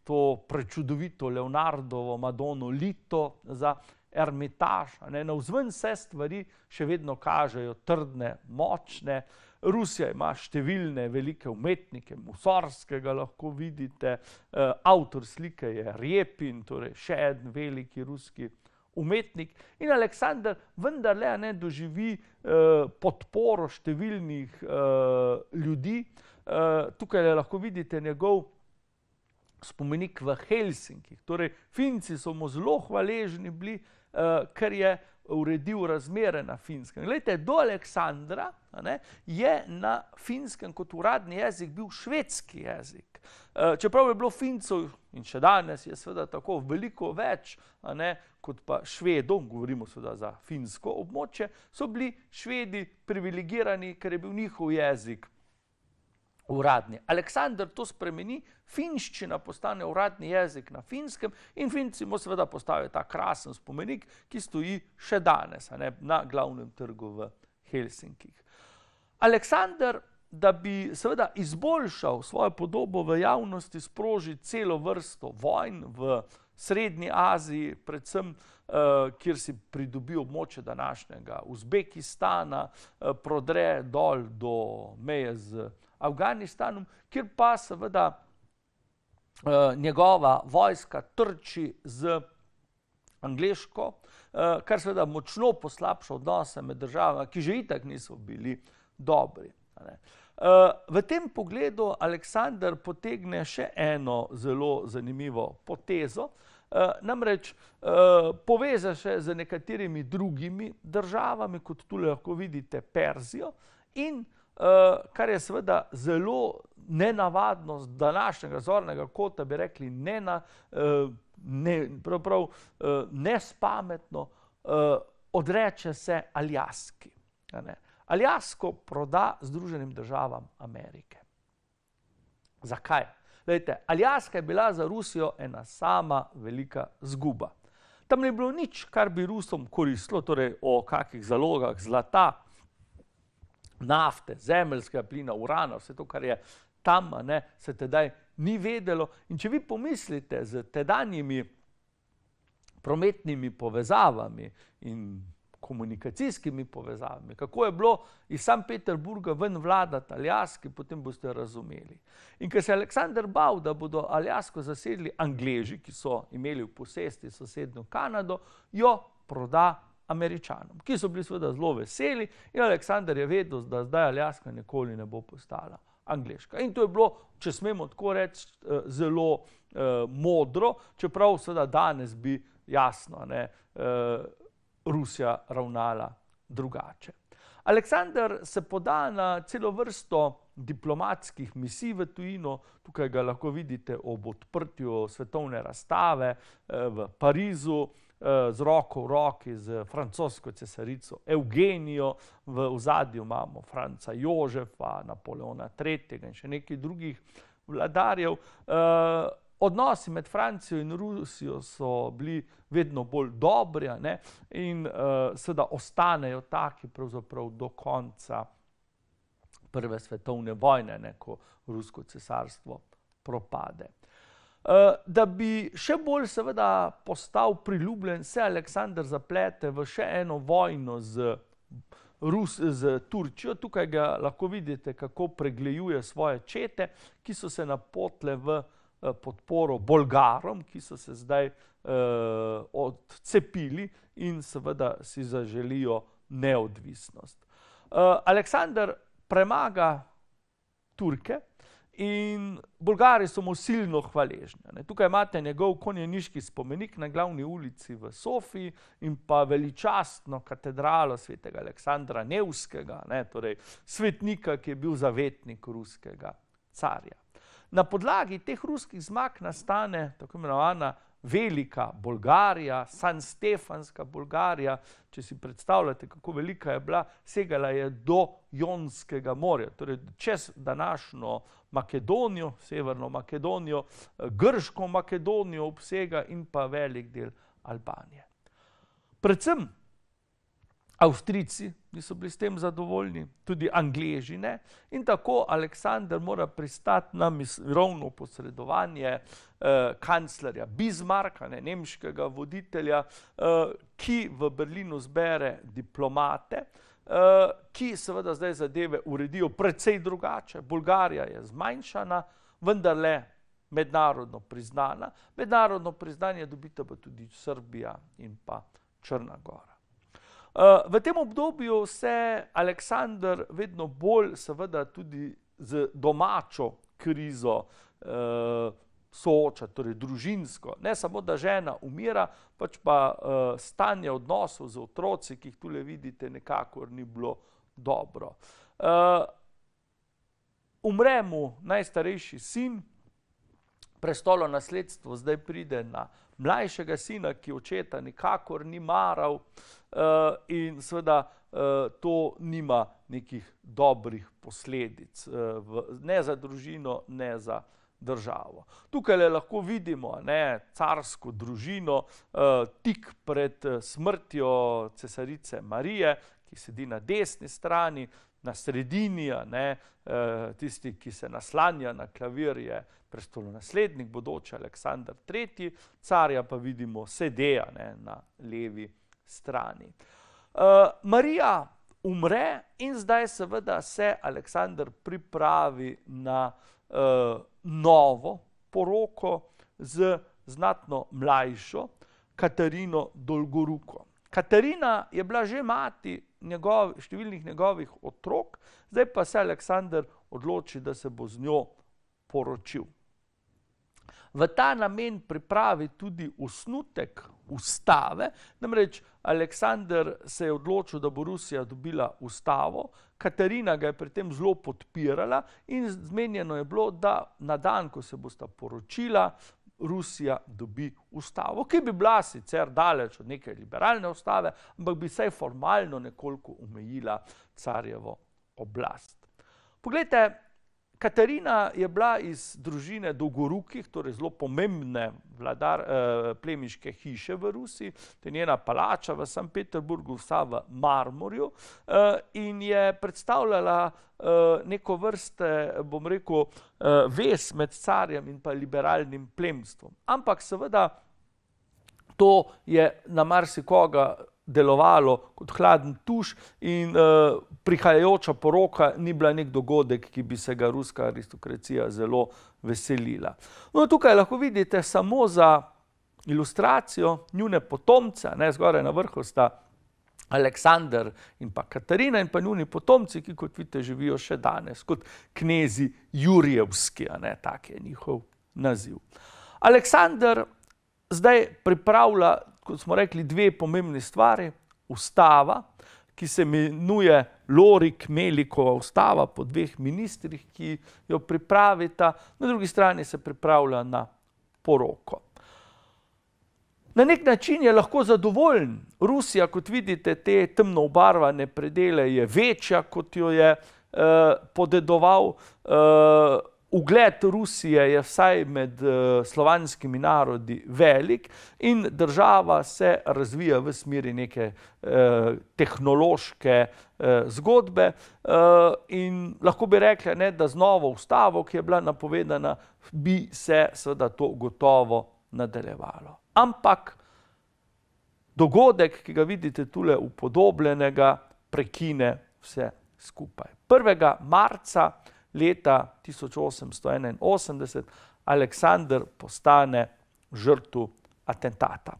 Speaker 3: to prečudovito Leonardovo Madono Lito za Ermitaž. Navzven vse stvari še vedno kažejo trdne, močne. Rusija ima številne velike umetnike, Mussorgskega lahko vidite, avtor slike je Repin, torej še en veliki ruski umetnik. In Aleksander vendarle doživi podporo številnih ljudi. Tukaj lahko vidite njegov spomenik v Helsinkih. Torej, Finci so mu zelo hvaležni bili, ker je uredil razmere na Finskem. Glejte, do Aleksandra je na Finskem kot uradni jezik bil švedski jezik. Čeprav je bilo Fincev, in še danes je seveda tako veliko več, kot pa Švedov, govorimo seveda za finsko območje, so bili Švedi privilegirani, ker je bil njihov jezik uradni. Aleksander to spremeni, finščina postane uradni jezik na Finskem in Finci mu seveda postavijo ta krasen spomenik, ki stoji še danes na glavnem trgu v Helsinkih. Aleksander, da bi seveda izboljšal svojo podobo v javnosti, sproži celo vrsto vojn v Srednji Aziji, predvsem kjer si pridobi območje današnjega Uzbekistana, prodre dol do meje z Afganistanom, kjer pa seveda njegova vojska trči z angleško, kar seveda močno poslabša odnose med državami, ki že itak niso bili dobri. V tem pogledu Aleksander potegne še eno zelo zanimivo potezo, namreč povezuje se z nekaterimi drugimi državami, kot tule lahko vidite Perzijo, in kar je seveda zelo nenavadno z današnjega zornega kota, bi rekli nespametno, odreče se Aljaski. Aljasko proda Združenim državam Amerike. Zakaj? Glejte, Aljaska je bila za Rusijo ena sama velika zguba. Tam ni bilo nič, kar bi Rusom koristilo, torej o kakih zalogah zlata, nafte, zemeljskega plina, urana, vse to, kar je tam, se tedaj ni vedelo. In če vi pomislite z tedanjimi prometnimi povezavami in komunikacijskimi povezavami, kako je bilo iz Sankt Peterburga ven vladati Aljaski, potem boste razumeli. In ker se Aleksander bal, da bodo Aljasko zasedli Angleži, ki so imeli v posesti sosednjo Kanado, jo proda Američanom, ki so bili seveda zelo veseli, in Aleksander je vedel, da zdaj Aljaska nikoli ne bo postala angleška. In to je bilo, če smemo tako reči, zelo modro, čeprav seveda danes bi jasno Rusija ravnala drugače. Aleksander se poda na celo vrsto diplomatskih misij v tujino. Tukaj ga lahko vidite ob odprtju svetovne razstave v Parizu, z roko v roki z francosko cesarico Eugenijo, v ozadju imamo Franca Jožefa, Napoleona III. In še nekaj drugih vladarjev. Odnosi med Francijo in Rusijo so bili vedno bolj dobri, in seveda ostanejo taki pravzaprav do konca Prve svetovne vojne, ko Rusko cesarstvo propade. Da bi še bolj seveda postal priljubljen, se Aleksander zaplete v še eno vojno z Turčijo. Tukaj ga lahko vidite, kako preglejuje svoje čete, ki so se napotile v podporo Bolgarom, ki so se zdaj odcepili in seveda si zaželijo neodvisnost. Aleksander premaga Turke in Bolgari so mu silno hvaležni. Tukaj imate njegov konjeniški spomenik na glavni ulici v Sofiji in pa veličastno katedralo svetega Aleksandra Nevskega, torej svetnika, ki je bil zavetnik ruskega carja. Na podlagi teh ruskih zmag nastane tako imenovana velika Bolgarija, Sanstefanska Bolgarija. Če si predstavljate, kako velika je bila, segala je do Jonskega morja, torej čez današnjo Makedonijo, Severno Makedonijo, Grško Makedonijo obsega in pa velik del Albanije. Predvsem Avstrijci niso bili s tem zadovoljni, tudi Angleži ne. In tako Aleksander mora pristati na mirovno posredovanje kanclerja Bismarcka, nemškega voditelja, ki v Berlinu zbere diplomate, ki seveda zdaj zadeve uredijo precej drugače. Bolgarija je zmanjšana, vendarle mednarodno priznana. Mednarodno priznanje dobita pa tudi Srbija in pa Črna Gora. V tem obdobju se Aleksander vedno bolj seveda tudi z domačo krizo sooča, torej družinsko. Ne samo, da žena umira, pač pa stanje odnosov z otroci, ki jih tule vidite, nekakor ni bilo dobro. Umre mu najstarejši sin, prestolonasledstvo zdaj pride na mlajšega sina, ki očeta nikakor ni maral, in seveda to nima nekih dobrih posledic, ne za družino, ne za državo. Tukaj lahko vidimo carsko družino tik pred smrtjo cesarice Marije, ki sedi na desni strani, na sredini, tisti, ki se naslanja na klavir, je prestolonaslednik, bodoči Aleksander III., carja pa vidimo sedeja na levi strani. Marija umre in zdaj seveda se Aleksander pripravi na novo poroko z znatno mlajšo Katarino Dolgoruko. Katarina je bila že mati številnih njegovih otrok, zdaj pa se Aleksander odloči, da se bo z njo poročil. V ta namen pripravi tudi osnutek ustave, namreč Aleksander se je odločil, da bo Rusija dobila ustavo, Katarina ga je pri tem zelo podpirala in zmenjeno je bilo, da na dan, ko se bosta poročila, Rusija dobi ustavo, ki bi bila sicer daleč od neke liberalne ustave, ampak bi vsaj formalno nekoliko omejila carjevo oblast. Poglejte, Katarina je bila iz družine Dolgorukih, torej zelo pomembne plemiške hiše v Rusiji, to je njena palača v Sankt Peterburgu, vsa v marmorju, in je predstavljala neko vrste, bom rekel, vez med carjem in pa liberalnim plemstvom. Ampak seveda to je na marsikoga delovalo kot hladen tuš in prihajajoča poroka ni bila nek dogodek, ki bi se ga ruska aristokracija zelo veselila. No, tukaj lahko vidite samo za ilustracijo njune potomce, zgoraj na vrhu sta Aleksander in pa Katarina in pa njuni potomci, ki kot vidite živijo še danes, kot knezi Jurjevski, tak je njihov naziv. Aleksander zdaj pripravlja, kot smo rekli, dve pomembni stvari. Ustava, ki se imenuje Lorik-Melikova ustava po dveh ministrih, ki jo pripravita, na drugi strani se pripravlja na poroko. Na nek način je lahko zadovoljen. Rusija, kot vidite, te temno obarvane predele je večja, kot jo je podedoval. Ugled Rusije je vsaj med slovanskimi narodi velik in država se razvija v smeri neke tehnološke zgodbe in lahko bi rekli, da z novo ustavo, ki je bila napovedana, bi se seveda to gotovo nadaljevalo. Ampak dogodek, ki ga vidite tule upodobljenega, prekine vse skupaj. 1. marca leta 1881 Aleksander postane žrtev atentata.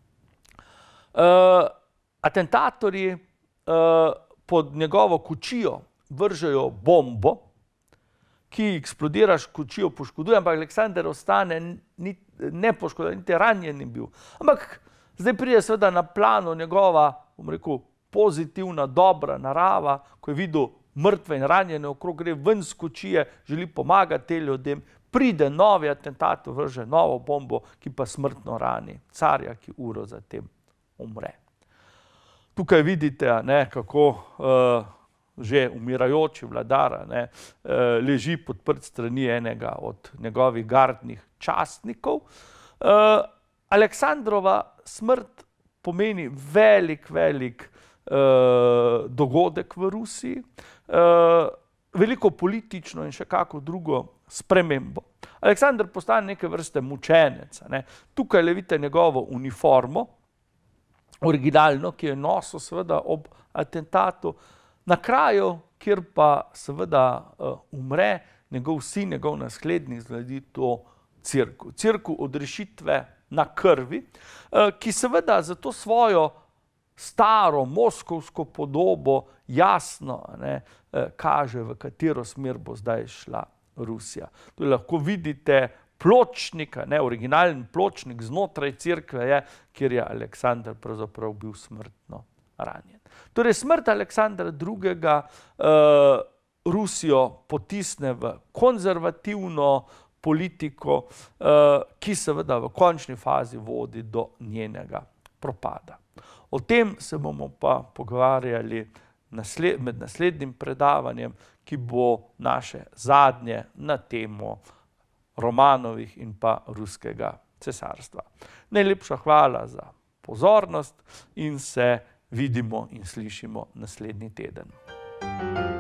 Speaker 3: Atentatorji pod njegovo kočijo vržejo bombo, ki eksplodira, kočijo poškoduje, ampak Aleksander ostane nepoškodovan, niti ranjen ni bil. Ampak zdaj pride seveda na plano njegova, bom rekel, pozitivna, dobra narava, ko je videl mrtve in ranjene okrog, gre ven s kočije, želi pomagati tem ljudem, pride novi atentator, vrže novo bombo, ki pa smrtno rani carja, ki uro zatem umre. Tukaj vidite, kako že umirajoči vladar leži podprt strani enega od njegovih gardnih častnikov. Aleksandrova smrt pomeni velik dogodek v Rusiji, veliko politično in še kako drugo spremembo. Aleksander postane neke vrste mučenec. Tukaj le vidite njegovo uniformo, originalno, ki je nosil seveda ob atentatu, na kraju, kjer pa seveda umre njegov sin, njegov naslednik, zgledi to cirku. Cirku odrešitve na krvi, ki seveda za to svojo staro moskovsko podobo jasno kaže, v katero smer bo zdaj šla Rusija. Tu lahko vidite pločnika, originalen pločnik znotraj cerkve je, kjer je Aleksander pravzaprav bil smrtno ranjen. Torej, smrt Aleksandra II. Rusijo potisne v konzervativno politiko, ki seveda v končni fazi vodi do njenega propada. O tem se bomo pa pogovarjali med naslednjim predavanjem, ki bo naše zadnje na temo Romanovih in pa ruskega cesarstva. Najlepša hvala za pozornost in se vidimo in slišimo naslednji teden.